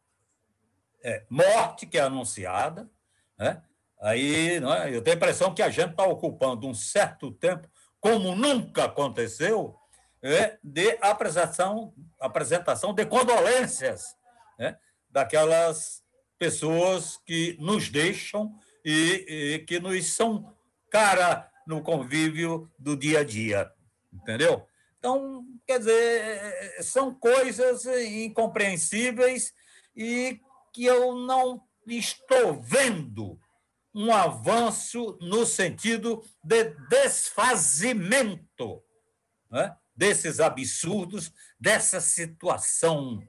Speaker 16: morte que é anunciada, né? Aí, não é? Eu tenho a impressão que a gente está ocupando um certo tempo, como nunca aconteceu, de apresentação de condolências, né, daquelas pessoas que nos deixam e que nos são cara no convívio do dia a dia, entendeu? Então, quer dizer, são coisas incompreensíveis e que eu não estou vendo um avanço no sentido de desfazimento, né, desses absurdos, dessa situação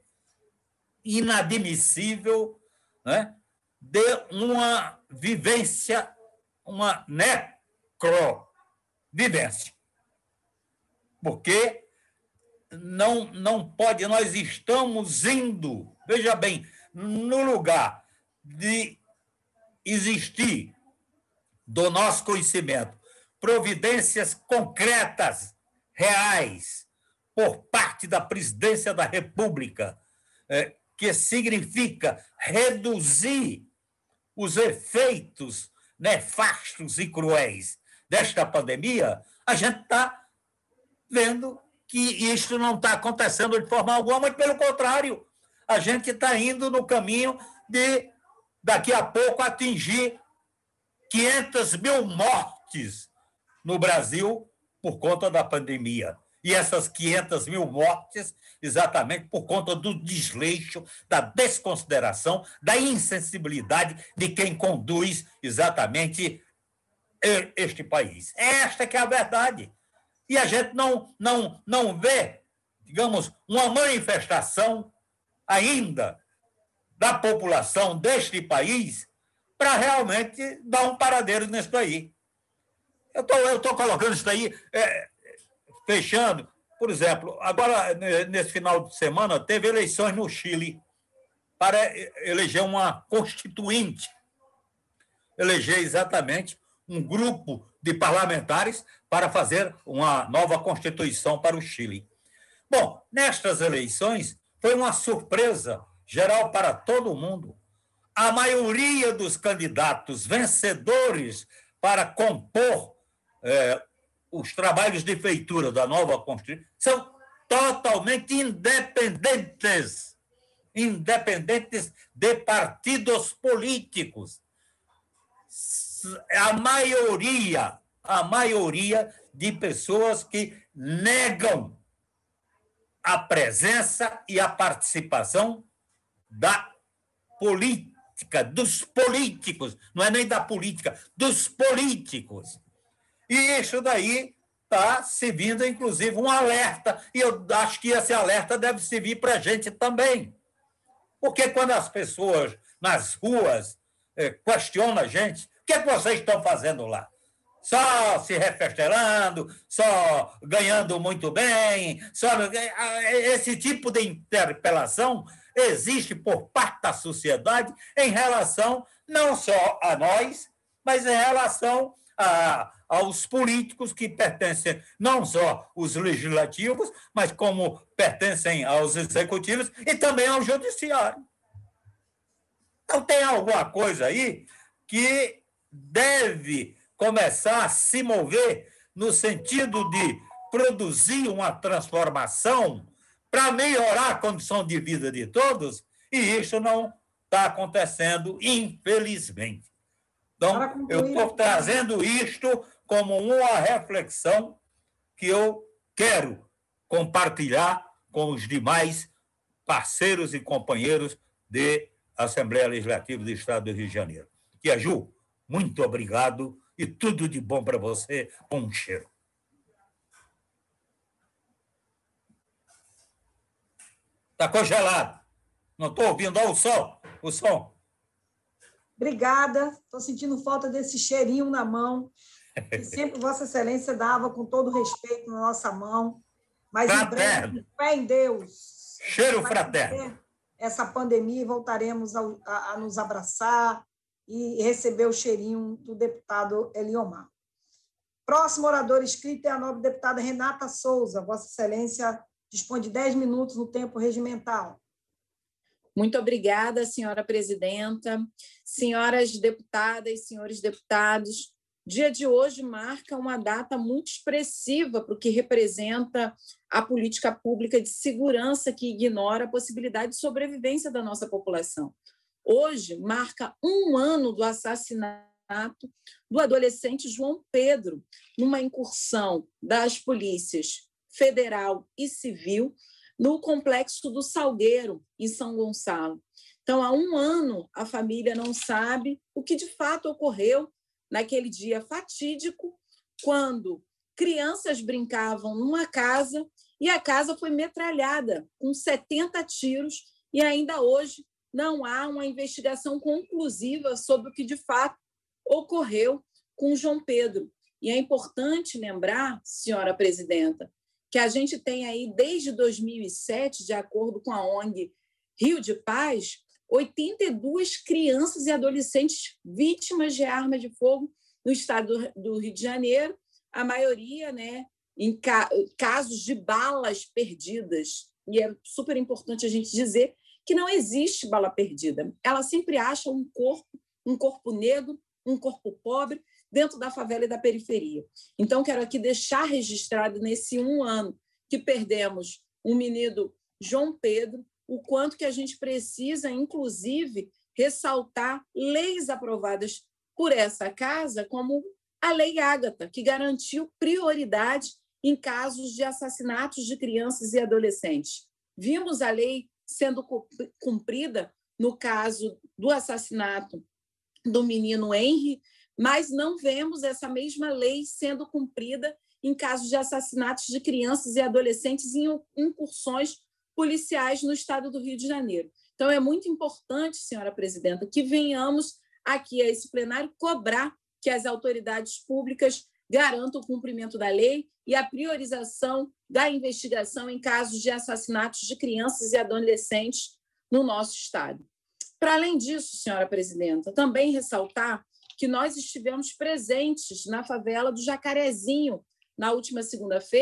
Speaker 16: inadmissível, né, de uma vivência, uma necrovivência. Porque não pode, nós estamos indo, veja bem, no lugar de existir do nosso conhecimento providências concretas, reais, por parte da Presidência da República, que significa reduzir os efeitos nefastos e cruéis desta pandemia, a gente está vendo que isso não está acontecendo de forma alguma, mas, pelo contrário, a gente está indo no caminho de, daqui a pouco, atingir 500 mil mortes no Brasil por conta da pandemia. E essas 500 mil mortes, exatamente por conta do desleixo, da desconsideração, da insensibilidade de quem conduz exatamente este país. Esta que é a verdade. E a gente não vê, digamos, uma manifestação ainda da população deste país para realmente dar um paradeiro nisso daí. Eu estou colocando isso daí, fechando. Por exemplo, agora, nesse final de semana, teve eleições no Chile para eleger uma constituinte, eleger exatamente um grupo de parlamentares para fazer uma nova constituição para o Chile. Bom, nestas eleições foi uma surpresa geral para todo mundo. A maioria dos candidatos vencedores para compor os trabalhos de feitura da nova Constituição são totalmente independentes de partidos políticos. A maioria de pessoas que negam a presença e a participação da política, dos políticos, não é nem da política, dos políticos. E isso daí está servindo, inclusive, um alerta, e eu acho que esse alerta deve servir para a gente também. Porque quando as pessoas nas ruas questionam a gente, o que vocês estão fazendo lá? Só se refestelando, só ganhando muito bem, esse tipo de interpelação existe por parte da sociedade em relação não só a nós, mas em relação aos políticos que pertencem não só aos legislativos, mas como pertencem aos executivos e também ao judiciário. Então, tem alguma coisa aí que deve começar a se mover no sentido de produzir uma transformação para melhorar a condição de vida de todos, e isso não está acontecendo, infelizmente. Então, eu estou trazendo isto como uma reflexão que eu quero compartilhar com os demais parceiros e companheiros da Assembleia Legislativa do Estado do Rio de Janeiro. Tia Ju, muito obrigado e tudo de bom para você, com um cheiro. Está congelado. Não estou ouvindo. Olha o som.
Speaker 3: Obrigada. Estou sentindo falta desse cheirinho na mão, que sempre Vossa Excelência dava com todo respeito na nossa mão. Mas
Speaker 16: fraterno.
Speaker 3: Em breve, fé em Deus.
Speaker 16: Cheiro fraterno.
Speaker 3: Essa pandemia e voltaremos a nos abraçar e receber o cheirinho do deputado Eliomar. Próximo orador inscrito é a nobre deputada Renata Souza. Vossa Excelência dispõe de 10 minutos no tempo regimental.
Speaker 13: Muito obrigada, senhora presidenta. Senhoras deputadas, senhores deputados, dia de hoje marca uma data muito expressiva para o que representa a política pública de segurança que ignora a possibilidade de sobrevivência da nossa população. Hoje marca 1 ano do assassinato do adolescente João Pedro, numa incursão das polícias federal e civil no Complexo do Salgueiro, em São Gonçalo. Então, há 1 ano, a família não sabe o que de fato ocorreu naquele dia fatídico, quando crianças brincavam numa casa e a casa foi metralhada com 70 tiros, e ainda hoje não há uma investigação conclusiva sobre o que de fato ocorreu com João Pedro. E é importante lembrar, senhora presidenta, que a gente tem aí, desde 2007, de acordo com a ONG Rio de Paz, 82 crianças e adolescentes vítimas de arma de fogo no estado do Rio de Janeiro, a maioria, né, em casos de balas perdidas. E é super importante a gente dizer que não existe bala perdida. Ela sempre acha um corpo negro, um corpo pobre, dentro da favela e da periferia. Então, quero aqui deixar registrado nesse 1 ano que perdemos o menino João Pedro, o quanto que a gente precisa, inclusive, ressaltar leis aprovadas por essa casa, como a Lei Ágata, que garantiu prioridade em casos de assassinatos de crianças e adolescentes. Vimos a lei sendo cumprida no caso do assassinato do menino Henry, mas não vemos essa mesma lei sendo cumprida em casos de assassinatos de crianças e adolescentes em incursões policiais no estado do Rio de Janeiro. Então, é muito importante, senhora presidenta, que venhamos aqui a esse plenário cobrar que as autoridades públicas garantam o cumprimento da lei e a priorização da investigação em casos de assassinatos de crianças e adolescentes no nosso estado. Para além disso, senhora presidenta, também ressaltar que nós estivemos presentes na favela do Jacarezinho na última segunda-feira,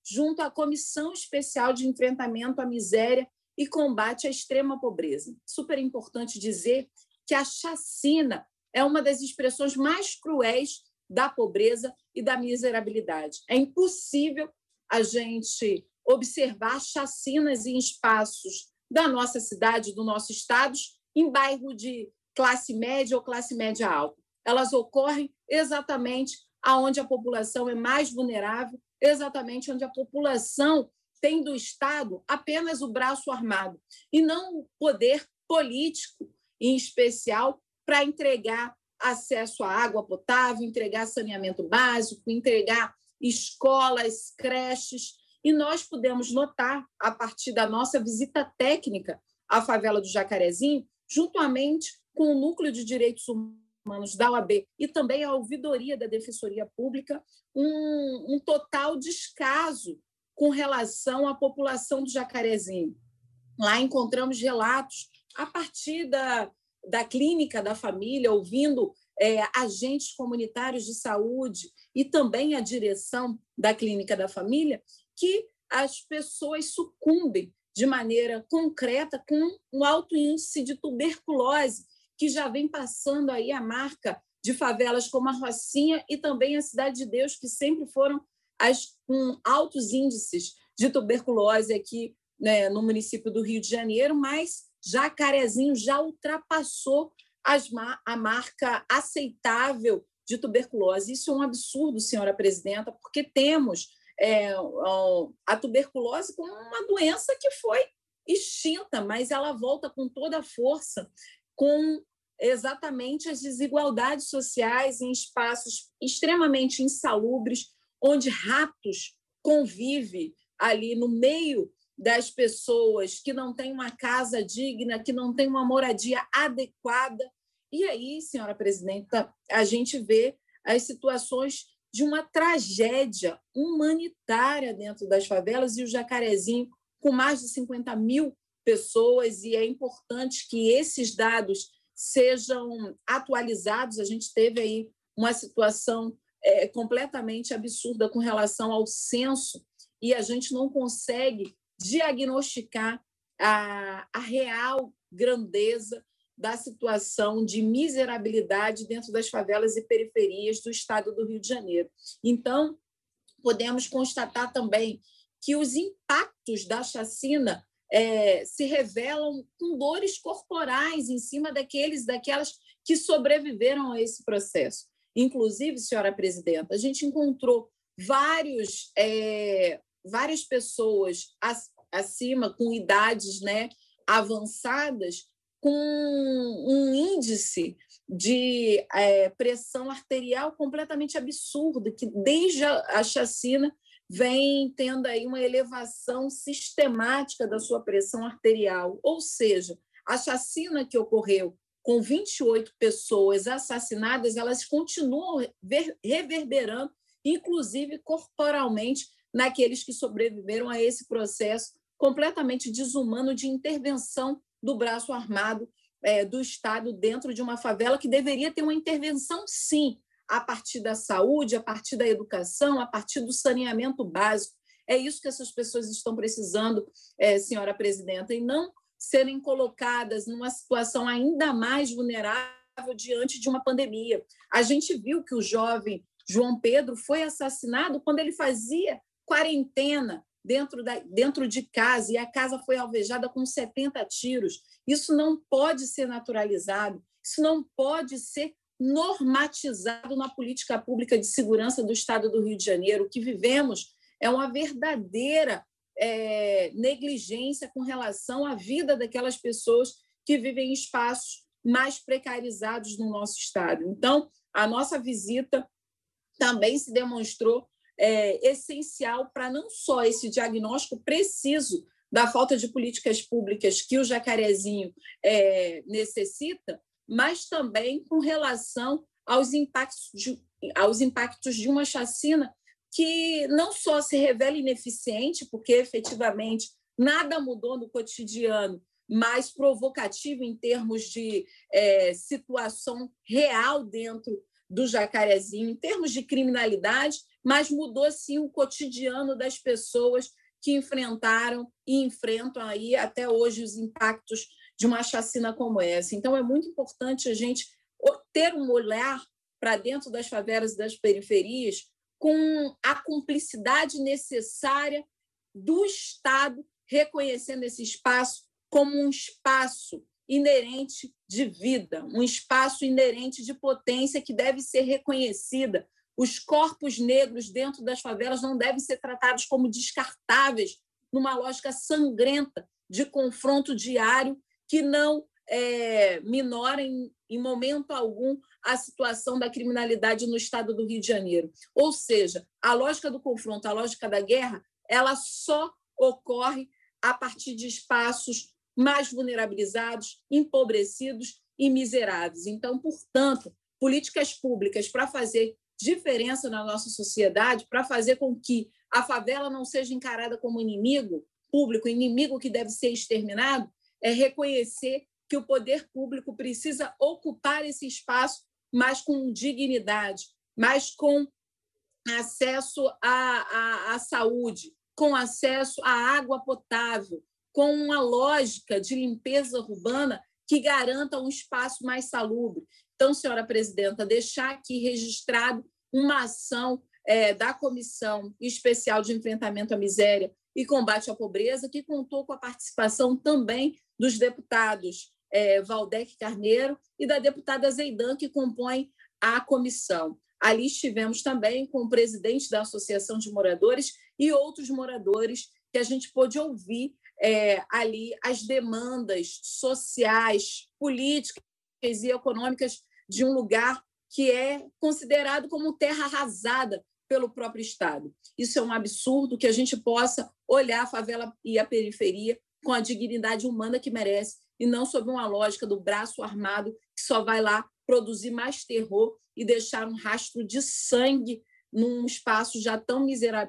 Speaker 13: junto à Comissão Especial de Enfrentamento à Miséria e Combate à Extrema Pobreza. Super importante dizer que a chacina é uma das expressões mais cruéis da pobreza e da miserabilidade. É impossível a gente observar chacinas em espaços da nossa cidade, do nosso estado, em bairro de classe média ou classe média alta. Elas ocorrem exatamente onde a população é mais vulnerável, exatamente onde a população tem do Estado apenas o braço armado e não o poder político, em especial, para entregar acesso à água potável, entregar saneamento básico, entregar escolas, creches. E nós pudemos notar, a partir da nossa visita técnica à favela do Jacarezinho, juntamente com o Núcleo de Direitos Humanos da OAB e também a Ouvidoria da Defensoria Pública, um total descaso com relação à população do Jacarezinho. Lá encontramos relatos a partir da clínica da família, ouvindo agentes comunitários de saúde e também a direção da clínica da família, que as pessoas sucumbem de maneira concreta com um alto índice de tuberculose, que já vem passando aí a marca de favelas como a Rocinha e também a Cidade de Deus, que sempre foram as com altos índices de tuberculose aqui, né, no município do Rio de Janeiro, mas Jacarezinho já ultrapassou a marca aceitável de tuberculose. Isso é um absurdo, senhora presidenta, porque temos a tuberculose como uma doença que foi extinta, mas ela volta com toda a força, com exatamente as desigualdades sociais em espaços extremamente insalubres, onde ratos convivem ali no meio das pessoas que não têm uma casa digna, que não têm uma moradia adequada. E aí, senhora presidenta, a gente vê as situações de uma tragédia humanitária dentro das favelas e o Jacarezinho com mais de 50 mil pessoas, e é importante que esses dados sejam atualizados. A gente teve aí uma situação completamente absurda com relação ao censo e a gente não consegue diagnosticar a real grandeza da situação de miserabilidade dentro das favelas e periferias do estado do Rio de Janeiro. Então, podemos constatar também que os impactos da chacina se revelam com dores corporais em cima daquelas que sobreviveram a esse processo. Inclusive, senhora presidenta, a gente encontrou várias pessoas acima, com idades, né, avançadas, com um índice de pressão arterial completamente absurdo, que desde a chacina vem tendo aí uma elevação sistemática da sua pressão arterial. Ou seja, a chacina que ocorreu com 28 pessoas assassinadas, elas continuam reverberando, inclusive corporalmente, naqueles que sobreviveram a esse processo completamente desumano de intervenção do braço armado do Estado dentro de uma favela, que deveria ter uma intervenção, sim, a partir da saúde, a partir da educação, a partir do saneamento básico. É isso que essas pessoas estão precisando, senhora presidenta, e não serem colocadas numa situação ainda mais vulnerável diante de uma pandemia. A gente viu que o jovem João Pedro foi assassinado quando ele fazia quarentena dentro de casa, e a casa foi alvejada com 70 tiros. Isso não pode ser naturalizado, isso não pode ser normatizado na política pública de segurança do Estado do Rio de Janeiro. O que vivemos é uma verdadeira negligência com relação à vida daquelas pessoas que vivem em espaços mais precarizados no nosso Estado. Então, a nossa visita também se demonstrou essencial para não só esse diagnóstico preciso da falta de políticas públicas que o Jacarezinho necessita, mas também com relação aos impactos de uma chacina que não só se revela ineficiente, porque efetivamente nada mudou no cotidiano, mas provocativo em termos de situação real dentro do Jacarezinho em termos de criminalidade, mas mudou, sim, o cotidiano das pessoas que enfrentaram e enfrentam aí até hoje os impactos de uma chacina como essa. Então, é muito importante a gente ter um olhar para dentro das favelas e das periferias com a cumplicidade necessária do Estado, reconhecendo esse espaço como um espaço inerente de vida, um espaço inerente de potência que deve ser reconhecida. Os corpos negros dentro das favelas não devem ser tratados como descartáveis numa lógica sangrenta de confronto diário que não minora em momento algum a situação da criminalidade no estado do Rio de Janeiro. Ou seja, a lógica do confronto, a lógica da guerra, ela só ocorre a partir de espaços mais vulnerabilizados, empobrecidos e miseráveis. Então, portanto, políticas públicas para fazer diferença na nossa sociedade, para fazer com que a favela não seja encarada como inimigo público, inimigo que deve ser exterminado, é reconhecer que o poder público precisa ocupar esse espaço, mas com dignidade, mas com acesso à saúde, com acesso à água potável, com uma lógica de limpeza urbana que garanta um espaço mais salubre. Então, senhora presidenta, deixar aqui registrado uma ação da Comissão Especial de Enfrentamento à Miséria e Combate à Pobreza, que contou com a participação também dos deputados Valdec Carneiro e da deputada Zeidan, que compõem a comissão. Ali estivemos também com o presidente da Associação de Moradores e outros moradores que a gente pôde ouvir ali as demandas sociais, políticas e econômicas de um lugar que é considerado como terra arrasada pelo próprio Estado. Isso é um absurdo, que a gente possa olhar a favela e a periferia com a dignidade humana que merece e não sob uma lógica do braço armado que só vai lá produzir mais terror e deixar um rastro de sangue num espaço já tão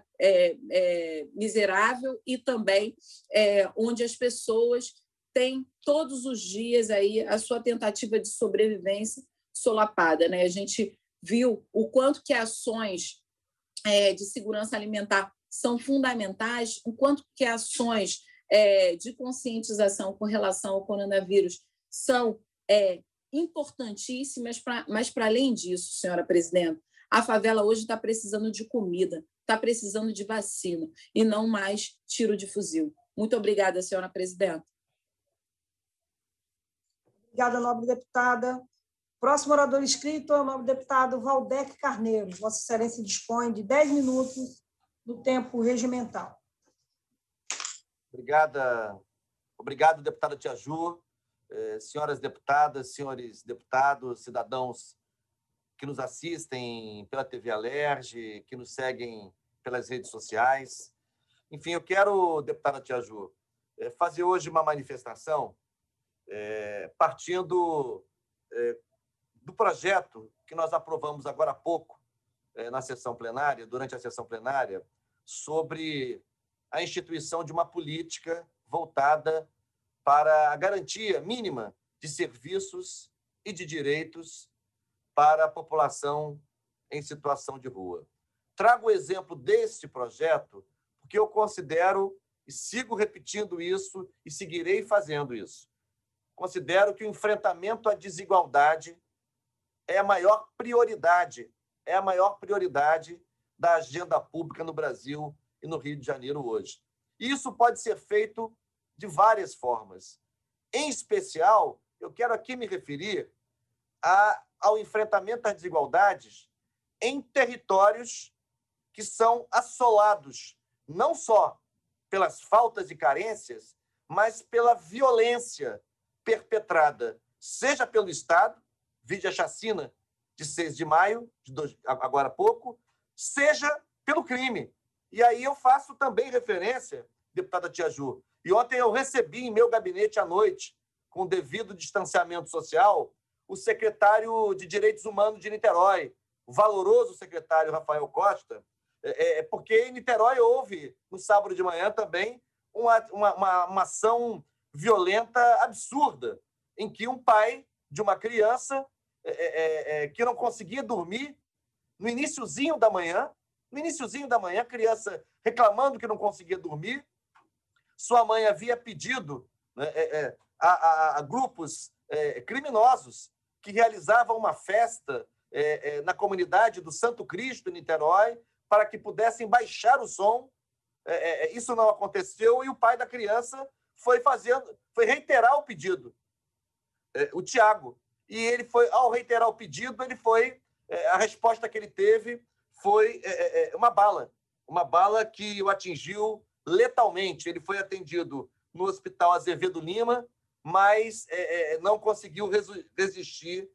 Speaker 13: miserável e também onde as pessoas têm todos os dias aí a sua tentativa de sobrevivência solapada, né? A gente viu o quanto que ações de segurança alimentar são fundamentais, o quanto que ações de conscientização com relação ao coronavírus são importantíssimas, mas, para além disso, senhora presidenta, a favela hoje está precisando de comida, está precisando de vacina e não mais tiro de fuzil. Muito obrigada, senhora presidenta.
Speaker 3: Obrigada, nobre deputada. Próximo orador inscrito é o nobre deputado Valdec Carneiro. Vossa Excelência dispõe de 10 minutos do tempo regimental.
Speaker 10: Obrigado, deputada Tia Ju, senhoras deputadas, senhores deputados, cidadãos que nos assistem pela TV Alerj, que nos seguem pelas redes sociais. Enfim, eu quero, deputada Tia Ju, fazer hoje uma manifestação partindo do projeto que nós aprovamos agora há pouco na sessão plenária, durante a sessão plenária, sobre a instituição de uma política voltada para a garantia mínima de serviços e de direitos para a população em situação de rua. Trago o exemplo deste projeto porque eu considero, e sigo repetindo isso, e seguirei fazendo isso, considero que o enfrentamento à desigualdade é a maior prioridade da agenda pública no Brasil e no Rio de Janeiro hoje. E isso pode ser feito de várias formas. Em especial, eu quero aqui me referir ao enfrentamento às desigualdades em territórios que são assolados não só pelas faltas e carências, mas pela violência perpetrada, seja pelo Estado, vide a chacina de 6 de maio, agora há pouco, seja pelo crime. E aí eu faço também referência, deputada Tia Ju, e ontem eu recebi em meu gabinete à noite, com o devido distanciamento social, o secretário de Direitos Humanos de Niterói, o valoroso secretário Rafael Costa, porque em Niterói houve, no sábado de manhã também, uma ação violenta absurda, em que um pai de uma criança que não conseguia dormir no iniciozinho da manhã, criança reclamando que não conseguia dormir. Sua mãe havia pedido, né, a grupos criminosos que realizavam uma festa na comunidade do Santo Cristo, em Niterói, para que pudessem baixar o som. Isso não aconteceu e o pai da criança foi reiterar o pedido, o Tiago. E ele foi, ao reiterar o pedido, a resposta que ele teve foi uma bala que o atingiu letalmente. Ele foi atendido no Hospital Azevedo Lima, mas não conseguiu resistir,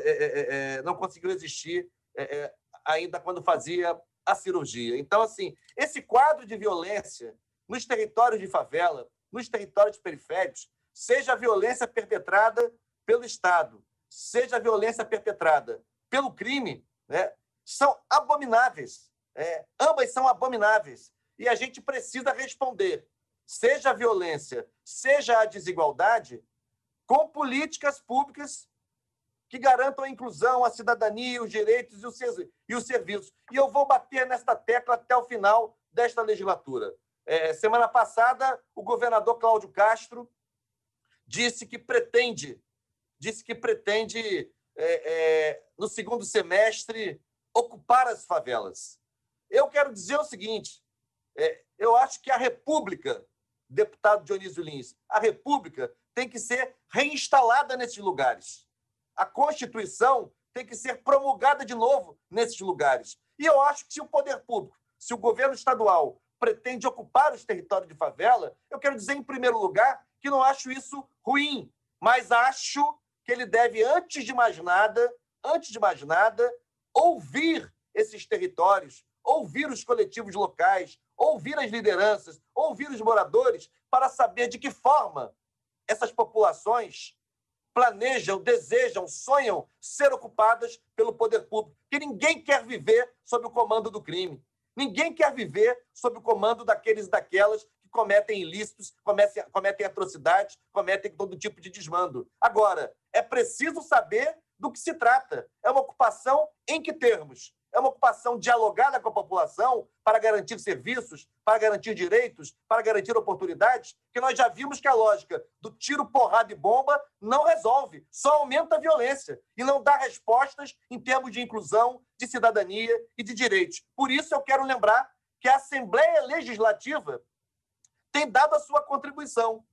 Speaker 10: ainda quando fazia a cirurgia. Então, assim, esse quadro de violência nos territórios de favela, nos territórios periféricos, seja a violência perpetrada pelo Estado, seja a violência perpetrada pelo crime, né, são abomináveis. Ambas são abomináveis. E a gente precisa responder, seja a violência, seja a desigualdade, com políticas públicas que garantam a inclusão, a cidadania, os direitos e os serviços. E eu vou bater nesta tecla até o final desta legislatura. Semana passada, o governador Cláudio Castro disse que pretende, no segundo semestre, ocupar as favelas. Eu quero dizer o seguinte, eu acho que a República, deputado Dionísio Lins, a República tem que ser reinstalada nesses lugares. A Constituição tem que ser promulgada de novo nesses lugares. E eu acho que se o poder público, se o governo estadual pretende ocupar os territórios de favela, eu quero dizer, em primeiro lugar, que não acho isso ruim, mas acho que ele deve, antes de mais nada, ouvir esses territórios, ouvir os coletivos locais, ouvir as lideranças, ouvir os moradores, para saber de que forma essas populações planejam, desejam, sonham ser ocupadas pelo poder público. Que ninguém quer viver sob o comando do crime. Ninguém quer viver sob o comando daqueles e daquelas que cometem ilícitos, cometem atrocidades, cometem todo tipo de desmando. Agora, é preciso saber do que se trata. É uma ocupação em que termos? É uma ocupação dialogada com a população para garantir serviços, para garantir direitos, para garantir oportunidades, que nós já vimos que a lógica do tiro, porrada e bomba não resolve, só aumenta a violência e não dá respostas em termos de inclusão, de cidadania e de direitos. Por isso, eu quero lembrar que a Assembleia Legislativa tem dado a sua contribuição.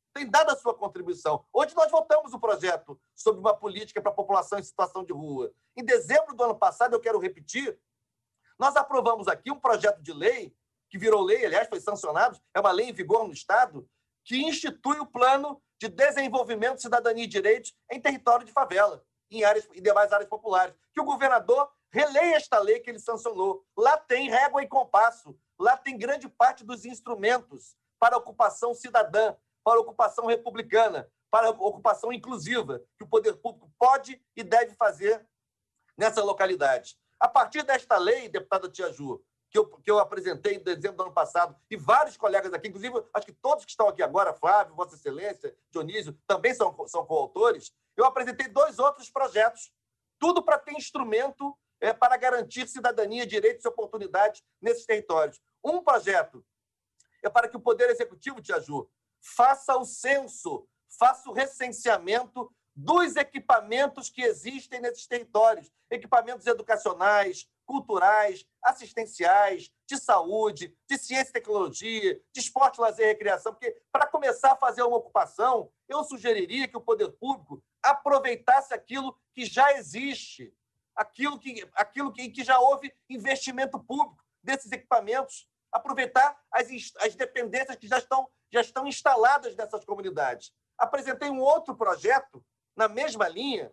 Speaker 10: Hoje nós votamos o projeto sobre uma política para a população em situação de rua. Em dezembro do ano passado, eu quero repetir, nós aprovamos aqui um projeto de lei, que virou lei, aliás, foi sancionado, é uma lei em vigor no Estado, que institui o Plano de Desenvolvimento, Cidadania e Direitos em território de favela, em demais áreas populares. Que o governador releia esta lei que ele sancionou. Lá tem régua e compasso, lá tem grande parte dos instrumentos para a ocupação cidadã, para a ocupação republicana, para a ocupação inclusiva, que o poder público pode e deve fazer nessa localidade. A partir desta lei, deputada Tia Ju, que eu apresentei em dezembro do ano passado, e vários colegas aqui, inclusive, acho que todos que estão aqui agora, Flávio, Vossa Excelência, Dionísio, também são coautores, eu apresentei 2 outros projetos, tudo para ter instrumento para garantir cidadania, direitos e oportunidades nesses territórios. Um projeto é para que o Poder Executivo, Tia Ju, faça o censo, faça o recenseamento dos equipamentos que existem nesses territórios, equipamentos educacionais, culturais, assistenciais, de saúde, de ciência e tecnologia, de esporte, lazer e recreação, porque, para começar a fazer uma ocupação, eu sugeriria que o poder público aproveitasse aquilo que já existe, aquilo que já houve investimento público desses equipamentos, aproveitar as dependências que já estão instaladas nessas comunidades. Apresentei um outro projeto, na mesma linha,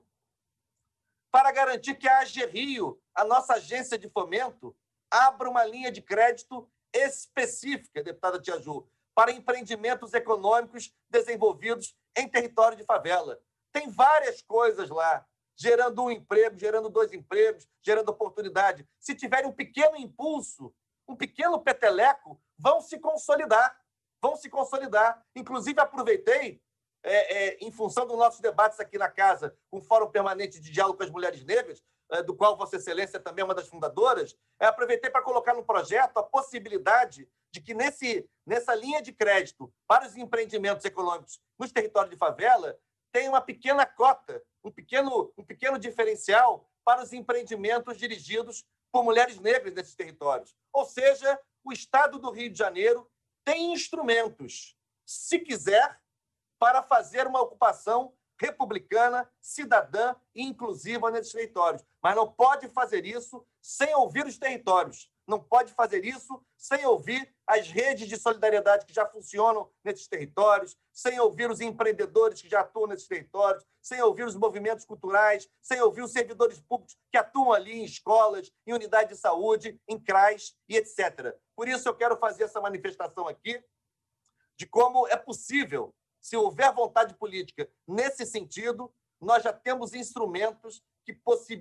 Speaker 10: para garantir que a AG Rio, a nossa agência de fomento, abra uma linha de crédito específica, deputada Tia Ju, para empreendimentos econômicos desenvolvidos em território de favela. Tem várias coisas lá, gerando um emprego, gerando 2 empregos, gerando oportunidade. Se tiverem um pequeno impulso, um pequeno peteleco, vão se consolidar. Inclusive, aproveitei em função dos nossos debates aqui na casa, com o Fórum Permanente de Diálogo com as Mulheres Negras, do qual Vossa Excelência também é uma das fundadoras, aproveitei para colocar no projeto a possibilidade de que nessa linha de crédito para os empreendimentos econômicos nos territórios de favela tenha uma pequena cota, um pequeno diferencial para os empreendimentos dirigidos por mulheres negras nesses territórios. Ou seja, o Estado do Rio de Janeiro tem instrumentos, se quiser, para fazer uma ocupação republicana, cidadã e inclusiva nesses territórios. Mas não pode fazer isso sem ouvir os territórios. Não pode fazer isso sem ouvir as redes de solidariedade que já funcionam nesses territórios, sem ouvir os empreendedores que já atuam nesses territórios, sem ouvir os movimentos culturais, sem ouvir os servidores públicos que atuam ali em escolas, em unidade de saúde, em CRAs e etc. Por isso, eu quero fazer essa manifestação aqui de como é possível, se houver vontade política nesse sentido, nós já temos instrumentos que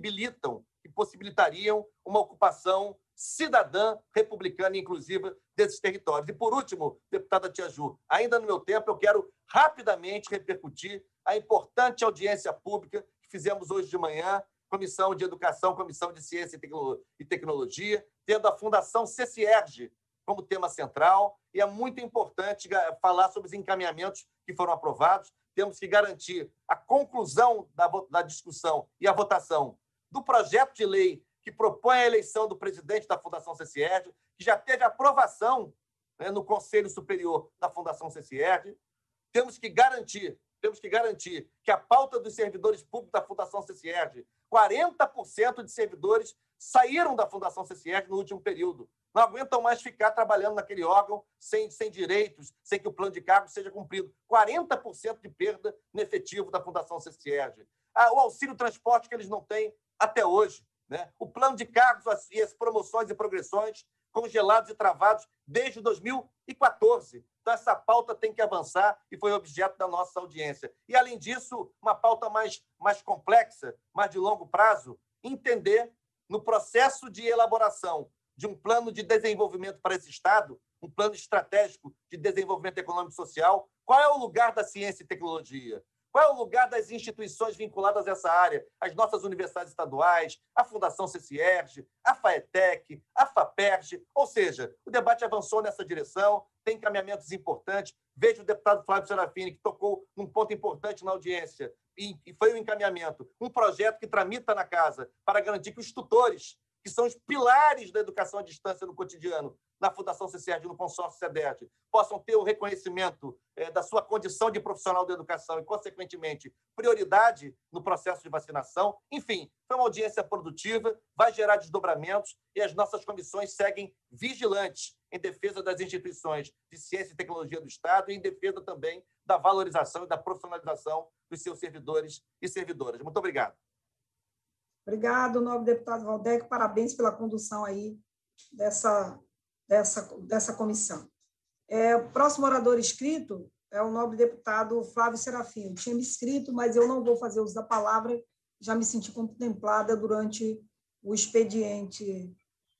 Speaker 10: possibilitariam uma ocupação cidadã, republicana e inclusiva desses territórios. E, por último, deputada Tia Ju, ainda no meu tempo, eu quero rapidamente repercutir a importante audiência pública que fizemos hoje de manhã, Comissão de Educação, Comissão de Ciência e Tecnologia, tendo a Fundação CCERJ como tema central, e é muito importante falar sobre os encaminhamentos que foram aprovados. Temos que garantir a conclusão da discussão e a votação do projeto de lei que propõe a eleição do presidente da Fundação CCERJ, que já teve aprovação, né, no Conselho Superior da Fundação CCERJ. Temos que garantir que a pauta dos servidores públicos da Fundação CCERJ, 40% de servidores saíram da Fundação CCERJ no último período. Não aguentam mais ficar trabalhando naquele órgão sem direitos, sem que o plano de cargos seja cumprido. 40% de perda no efetivo da Fundação CCERJ. O auxílio transporte que eles não têm até hoje, né? O plano de cargos e as promoções e progressões congelados e travados desde 2014. Então, essa pauta tem que avançar e foi objeto da nossa audiência. E, além disso, uma pauta mais complexa, mais de longo prazo, entender no processo de elaboração de um plano de desenvolvimento para esse Estado, um plano estratégico de desenvolvimento econômico e social, qual é o lugar da ciência e tecnologia? Qual é o lugar das instituições vinculadas a essa área? As nossas universidades estaduais, a Fundação CCERJ, a FAETEC, a FAPERJ. Ou seja, o debate avançou nessa direção, tem encaminhamentos importantes. Vejo o deputado Flávio Serafini, que tocou num ponto importante na audiência, e foi o encaminhamento. Um projeto que tramita na casa para garantir que os tutores, que são os pilares da educação à distância no cotidiano, na Fundação CCERJ e no consórcio CEDERJ, possam ter o reconhecimento da sua condição de profissional da educação e, consequentemente, prioridade no processo de vacinação. Enfim, foi uma audiência produtiva, vai gerar desdobramentos e as nossas comissões seguem vigilantes em defesa das instituições de ciência e tecnologia do Estado e em defesa também da valorização e da profissionalização dos seus servidores e servidoras. Muito obrigado.
Speaker 3: Obrigado, nobre deputado Valdec. Parabéns pela condução aí dessa comissão. O próximo orador inscrito é o nobre deputado Flávio Serafim. Eu tinha me inscrito, mas eu não vou fazer uso da palavra, já me senti contemplada durante o expediente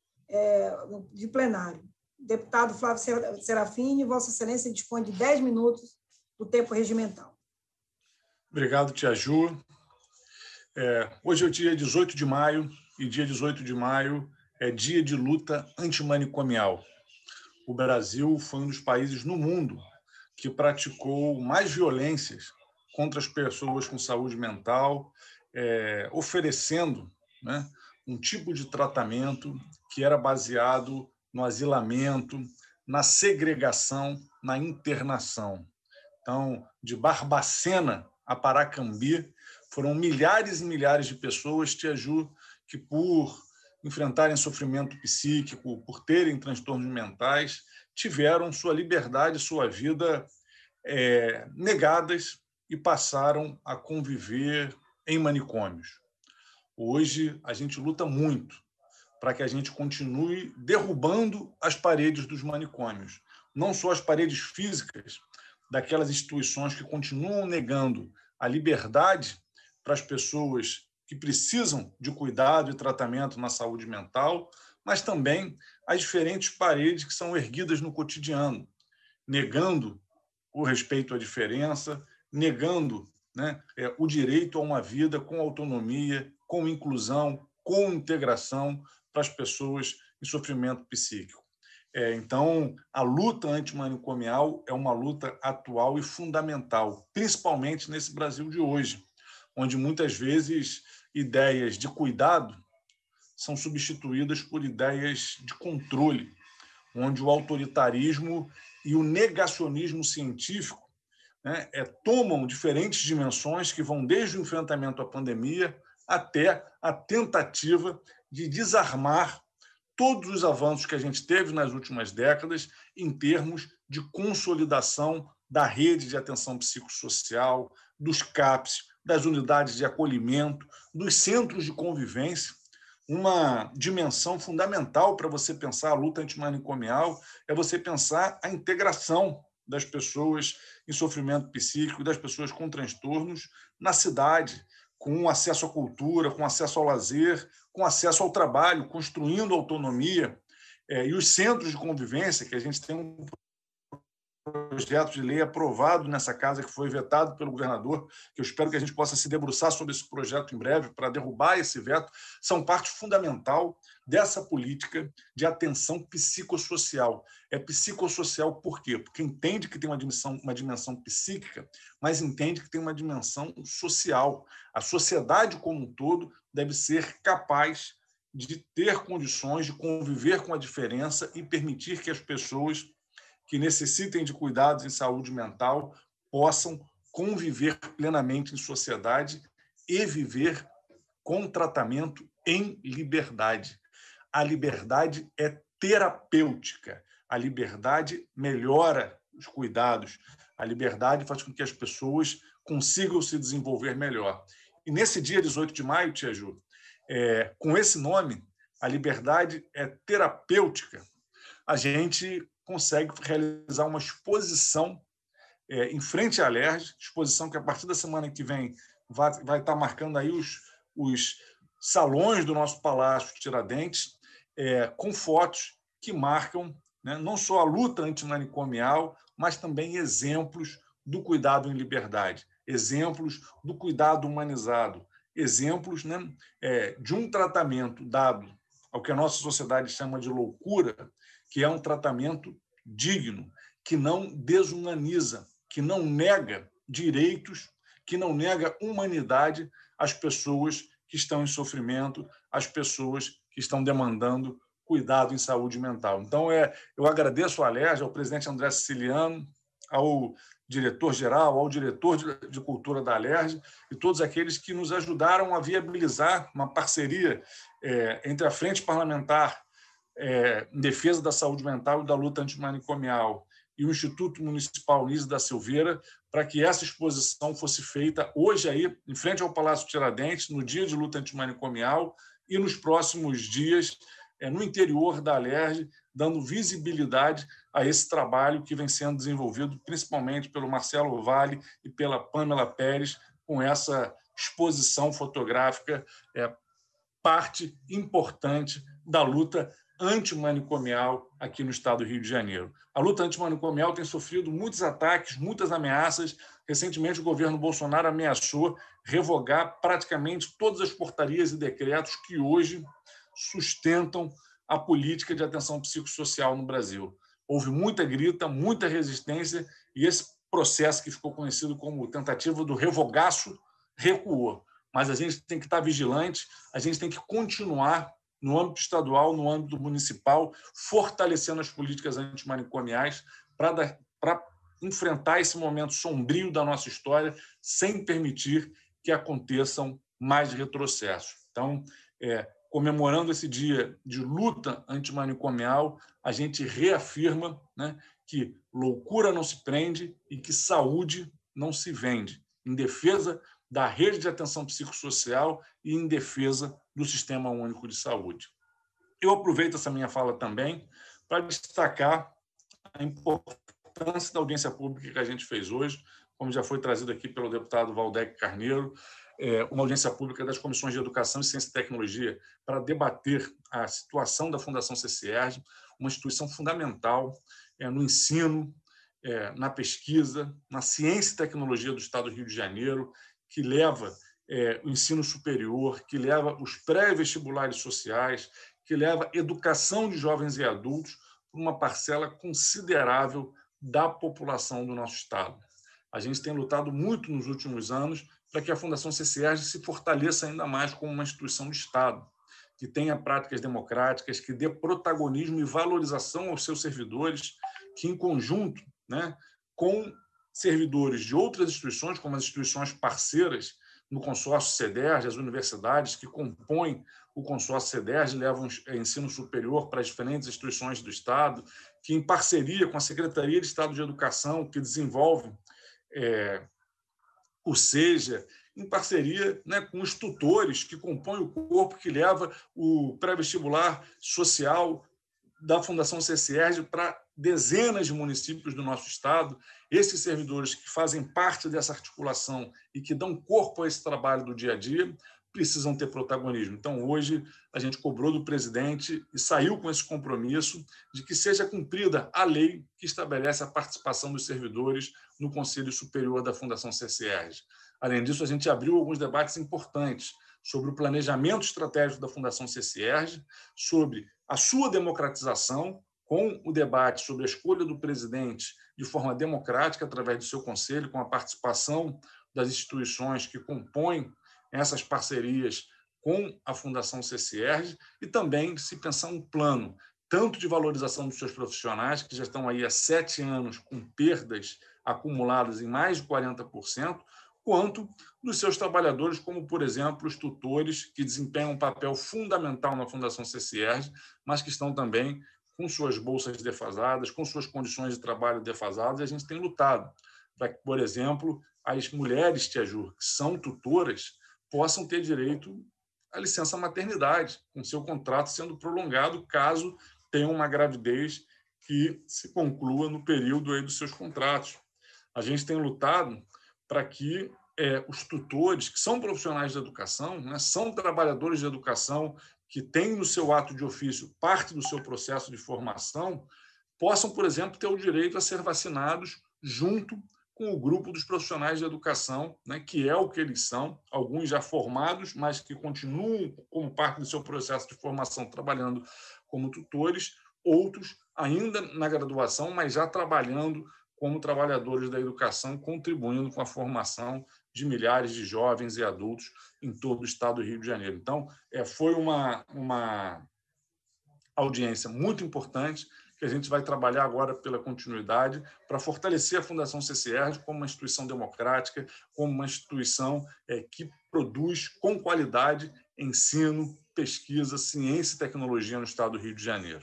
Speaker 3: de plenário. Deputado Flávio Serafim, Vossa Excelência dispõe de 10 minutos do tempo regimental.
Speaker 12: Obrigado, Tia Ju. Hoje é o dia 18 de maio, e dia 18 de maio é dia de luta antimanicomial. O Brasil foi um dos países no mundo que praticou mais violências contra as pessoas com saúde mental, oferecendo, né, um tipo de tratamento que era baseado no asilamento, na segregação, na internação. Então, de Barbacena a Paracambi, foram milhares e milhares de pessoas, Tia Ju, que por enfrentarem sofrimento psíquico, por terem transtornos mentais, tiveram sua liberdade, sua vida negadas e passaram a conviver em manicômios. Hoje, a gente luta muito para que a gente continue derrubando as paredes dos manicômios, não só as paredes físicas daquelas instituições que continuam negando a liberdade para as pessoas que precisam de cuidado e tratamento na saúde mental, mas também as diferentes paredes que são erguidas no cotidiano, negando o respeito à diferença, negando, né, o direito a uma vida com autonomia, com inclusão, com integração para as pessoas em sofrimento psíquico. Então, a luta antimanicomial é uma luta atual e fundamental, principalmente nesse Brasil de hoje, onde muitas vezes ideias de cuidado são substituídas por ideias de controle, onde o autoritarismo e o negacionismo científico, né, tomam diferentes dimensões que vão desde o enfrentamento à pandemia até a tentativa de desarmar todos os avanços que a gente teve nas últimas décadas em termos de consolidação da rede de atenção psicossocial, dos CAPs, das unidades de acolhimento, dos centros de convivência. Uma dimensão fundamental para você pensar a luta antimanicomial é você pensar a integração das pessoas em sofrimento psíquico, das pessoas com transtornos na cidade, com acesso à cultura, com acesso ao lazer, com acesso ao trabalho, construindo autonomia. E os centros de convivência, que a gente tem um projeto de lei aprovado nessa casa, que foi vetado pelo governador, que eu espero que a gente possa se debruçar sobre esse projeto em breve para derrubar esse veto, são parte fundamental dessa política de atenção psicossocial. É psicossocial por quê? Porque entende que tem uma dimensão psíquica, mas entende que tem uma dimensão social. A sociedade como um todo deve ser capaz de ter condições de conviver com a diferença e permitir que as pessoas que necessitem de cuidados em saúde mental possam conviver plenamente em sociedade e viver com tratamento em liberdade. A liberdade é terapêutica. A liberdade melhora os cuidados. A liberdade faz com que as pessoas consigam se desenvolver melhor. E nesse dia 18 de maio, Tia Ju, com esse nome, a liberdade é terapêutica, a gente consegue realizar uma exposição em frente à Alerj, exposição que a partir da semana que vem vai estar marcando aí os salões do nosso Palácio Tiradentes, com fotos que marcam, né, não só a luta antimanicomial, mas também exemplos do cuidado em liberdade, exemplos do cuidado humanizado, exemplos, né, de um tratamento dado ao que a nossa sociedade chama de loucura, que é um tratamento digno, que não desumaniza, que não nega direitos, que não nega humanidade às pessoas que estão em sofrimento, às pessoas que estão demandando cuidado em saúde mental. Então, eu agradeço ao Alerj, ao presidente André Siciliano, ao diretor-geral, ao diretor de cultura da Alerj e todos aqueles que nos ajudaram a viabilizar uma parceria entre a Frente Parlamentar em defesa da saúde mental e da luta antimanicomial e o Instituto Municipal Nise da Silveira, para que essa exposição fosse feita hoje aí, em frente ao Palácio Tiradentes, no dia de luta antimanicomial e nos próximos dias no interior da Alerj, dando visibilidade a esse trabalho que vem sendo desenvolvido principalmente pelo Marcelo Vale e pela Pamela Pérez, com essa exposição fotográfica, parte importante da luta antimanicomial aqui no estado do Rio de Janeiro. A luta antimanicomial tem sofrido muitos ataques, muitas ameaças. Recentemente, o governo Bolsonaro ameaçou revogar praticamente todas as portarias e decretos que hoje sustentam a política de atenção psicossocial no Brasil. Houve muita grita, muita resistência, e esse processo que ficou conhecido como tentativa do revogaço recuou. Mas a gente tem que estar vigilante, a gente tem que continuar no âmbito estadual, no âmbito municipal, fortalecendo as políticas antimanicomiais para enfrentar esse momento sombrio da nossa história sem permitir que aconteçam mais retrocessos. Então, comemorando esse dia de luta antimanicomial, a gente reafirma, né, que loucura não se prende e que saúde não se vende, em defesa da rede de atenção psicossocial e em defesa do Sistema Único de Saúde. Eu aproveito essa minha fala também para destacar a importância da audiência pública que a gente fez hoje, como já foi trazido aqui pelo deputado Valdec Carneiro, uma audiência pública das Comissões de Educação, Ciência e Tecnologia para debater a situação da Fundação CCERJ, uma instituição fundamental no ensino, na pesquisa, na ciência e tecnologia do Estado do Rio de Janeiro, que leva o ensino superior, que leva os pré-vestibulares sociais, que leva educação de jovens e adultos para uma parcela considerável da população do nosso Estado. A gente tem lutado muito nos últimos anos para que a Fundação CCERJ se fortaleça ainda mais como uma instituição de Estado, que tenha práticas democráticas, que dê protagonismo e valorização aos seus servidores, que, em conjunto, né, com servidores de outras instituições, como as instituições parceiras no consórcio CEDERJ, as universidades que compõem o consórcio CEDERJ levam ensino superior para as diferentes instituições do Estado, que, em parceria com a Secretaria de Estado de Educação, que desenvolve o SEJA, em parceria, né, com os tutores que compõem o corpo que leva o pré-vestibular social da Fundação CCERJ para dezenas de municípios do nosso Estado. Esses servidores que fazem parte dessa articulação e que dão corpo a esse trabalho do dia a dia precisam ter protagonismo. Então, hoje, a gente cobrou do presidente e saiu com esse compromisso de que seja cumprida a lei que estabelece a participação dos servidores no Conselho Superior da Fundação CCERJ. Além disso, a gente abriu alguns debates importantes sobre o planejamento estratégico da Fundação CCERJ, sobre a sua democratização, com o debate sobre a escolha do presidente de forma democrática, através do seu conselho, com a participação das instituições que compõem essas parcerias com a Fundação CCERJ, e também se pensar um plano tanto de valorização dos seus profissionais, que já estão aí há 7 anos com perdas acumuladas em mais de 40%, quanto dos seus trabalhadores, como, por exemplo, os tutores, que desempenham um papel fundamental na Fundação CCERJ, mas que estão também com suas bolsas defasadas, com suas condições de trabalho defasadas, e a gente tem lutado para que, por exemplo, as mulheres, Tia Ju, que são tutoras, possam ter direito à licença maternidade, com seu contrato sendo prolongado caso tenham uma gravidez que se conclua no período aí dos seus contratos. A gente tem lutado para que os tutores, que são profissionais de educação, né, são trabalhadores de educação, que têm no seu ato de ofício parte do seu processo de formação, possam, por exemplo, ter o direito a ser vacinados junto com o grupo dos profissionais de educação, né, que é o que eles são, alguns já formados, mas que continuam como parte do seu processo de formação trabalhando como tutores, outros ainda na graduação, mas já trabalhando como trabalhadores da educação, contribuindo com a formação de milhares de jovens e adultos em todo o Estado do Rio de Janeiro. Então, foi uma audiência muito importante, que a gente vai trabalhar agora pela continuidade para fortalecer a Fundação CCERJ como uma instituição democrática, como uma instituição que produz com qualidade ensino, pesquisa, ciência e tecnologia no Estado do Rio de Janeiro.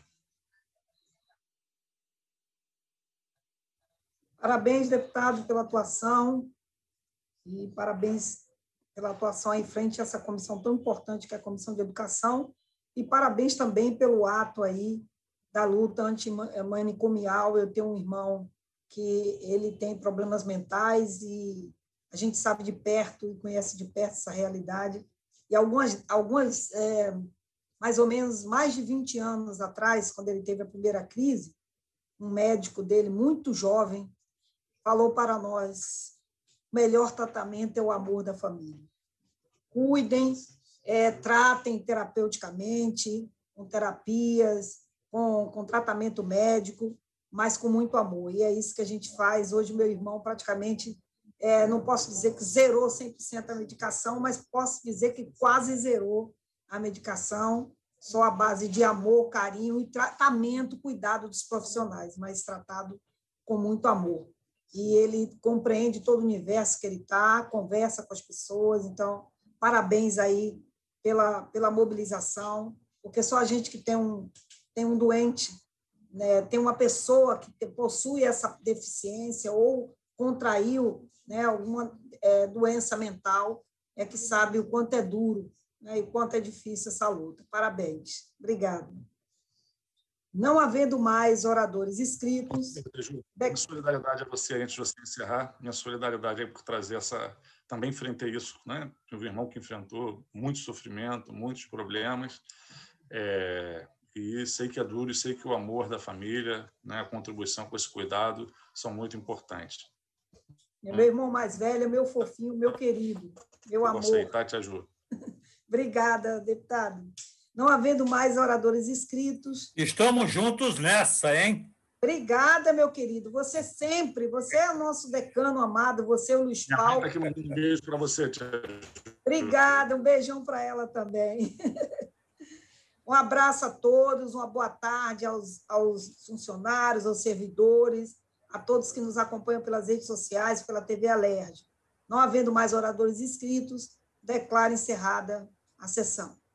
Speaker 3: Parabéns, deputado, pela atuação e parabéns pela atuação em frente a essa comissão tão importante que é a Comissão de Educação, e parabéns também pelo ato aí da luta antimanicomial. Eu tenho um irmão que ele tem problemas mentais e a gente sabe de perto e conhece de perto essa realidade. E algumas mais ou menos mais de 20 anos atrás, quando ele teve a primeira crise, um médico dele, muito jovem, falou para nós: o melhor tratamento é o amor da família. Cuidem, tratem terapeuticamente, com terapias, com tratamento médico, mas com muito amor. E é isso que a gente faz. Hoje, meu irmão praticamente, não posso dizer que zerou 100% a medicação, mas posso dizer que quase zerou a medicação, só à base de amor, carinho e tratamento, cuidado dos profissionais, mas tratado com muito amor. E ele compreende todo o universo que ele está, conversa com as pessoas. Então, parabéns aí pela mobilização, porque só a gente que tem um doente, né, tem uma pessoa que possui essa deficiência ou contraiu, né, alguma doença mental, é que sabe o quanto é duro, né, e o quanto é difícil essa luta. Parabéns. Obrigada. Não havendo mais oradores inscritos...
Speaker 12: Minha solidariedade a você, antes de você encerrar, minha solidariedade aí por trazer essa... Também enfrentei isso, né? Tive um irmão que enfrentou muito sofrimento, muitos problemas, e sei que é duro, e sei que o amor da família, né, a contribuição com esse cuidado são muito importantes.
Speaker 3: Meu irmão mais velho, meu fofinho, meu querido, meu amor.
Speaker 12: Você, tá, Tia Ju?
Speaker 3: Obrigada, deputado. Não havendo mais oradores inscritos...
Speaker 16: Estamos juntos nessa, hein?
Speaker 3: Obrigada, meu querido. Você é o nosso decano amado, você é o Luiz Paulo.
Speaker 12: Aqui, um beijo para você, Tia.
Speaker 3: Obrigada, um beijão para ela também. Um abraço a todos, uma boa tarde aos funcionários, aos servidores, a todos que nos acompanham pelas redes sociais, pela TV Alerj. Não havendo mais oradores inscritos, declaro encerrada a sessão.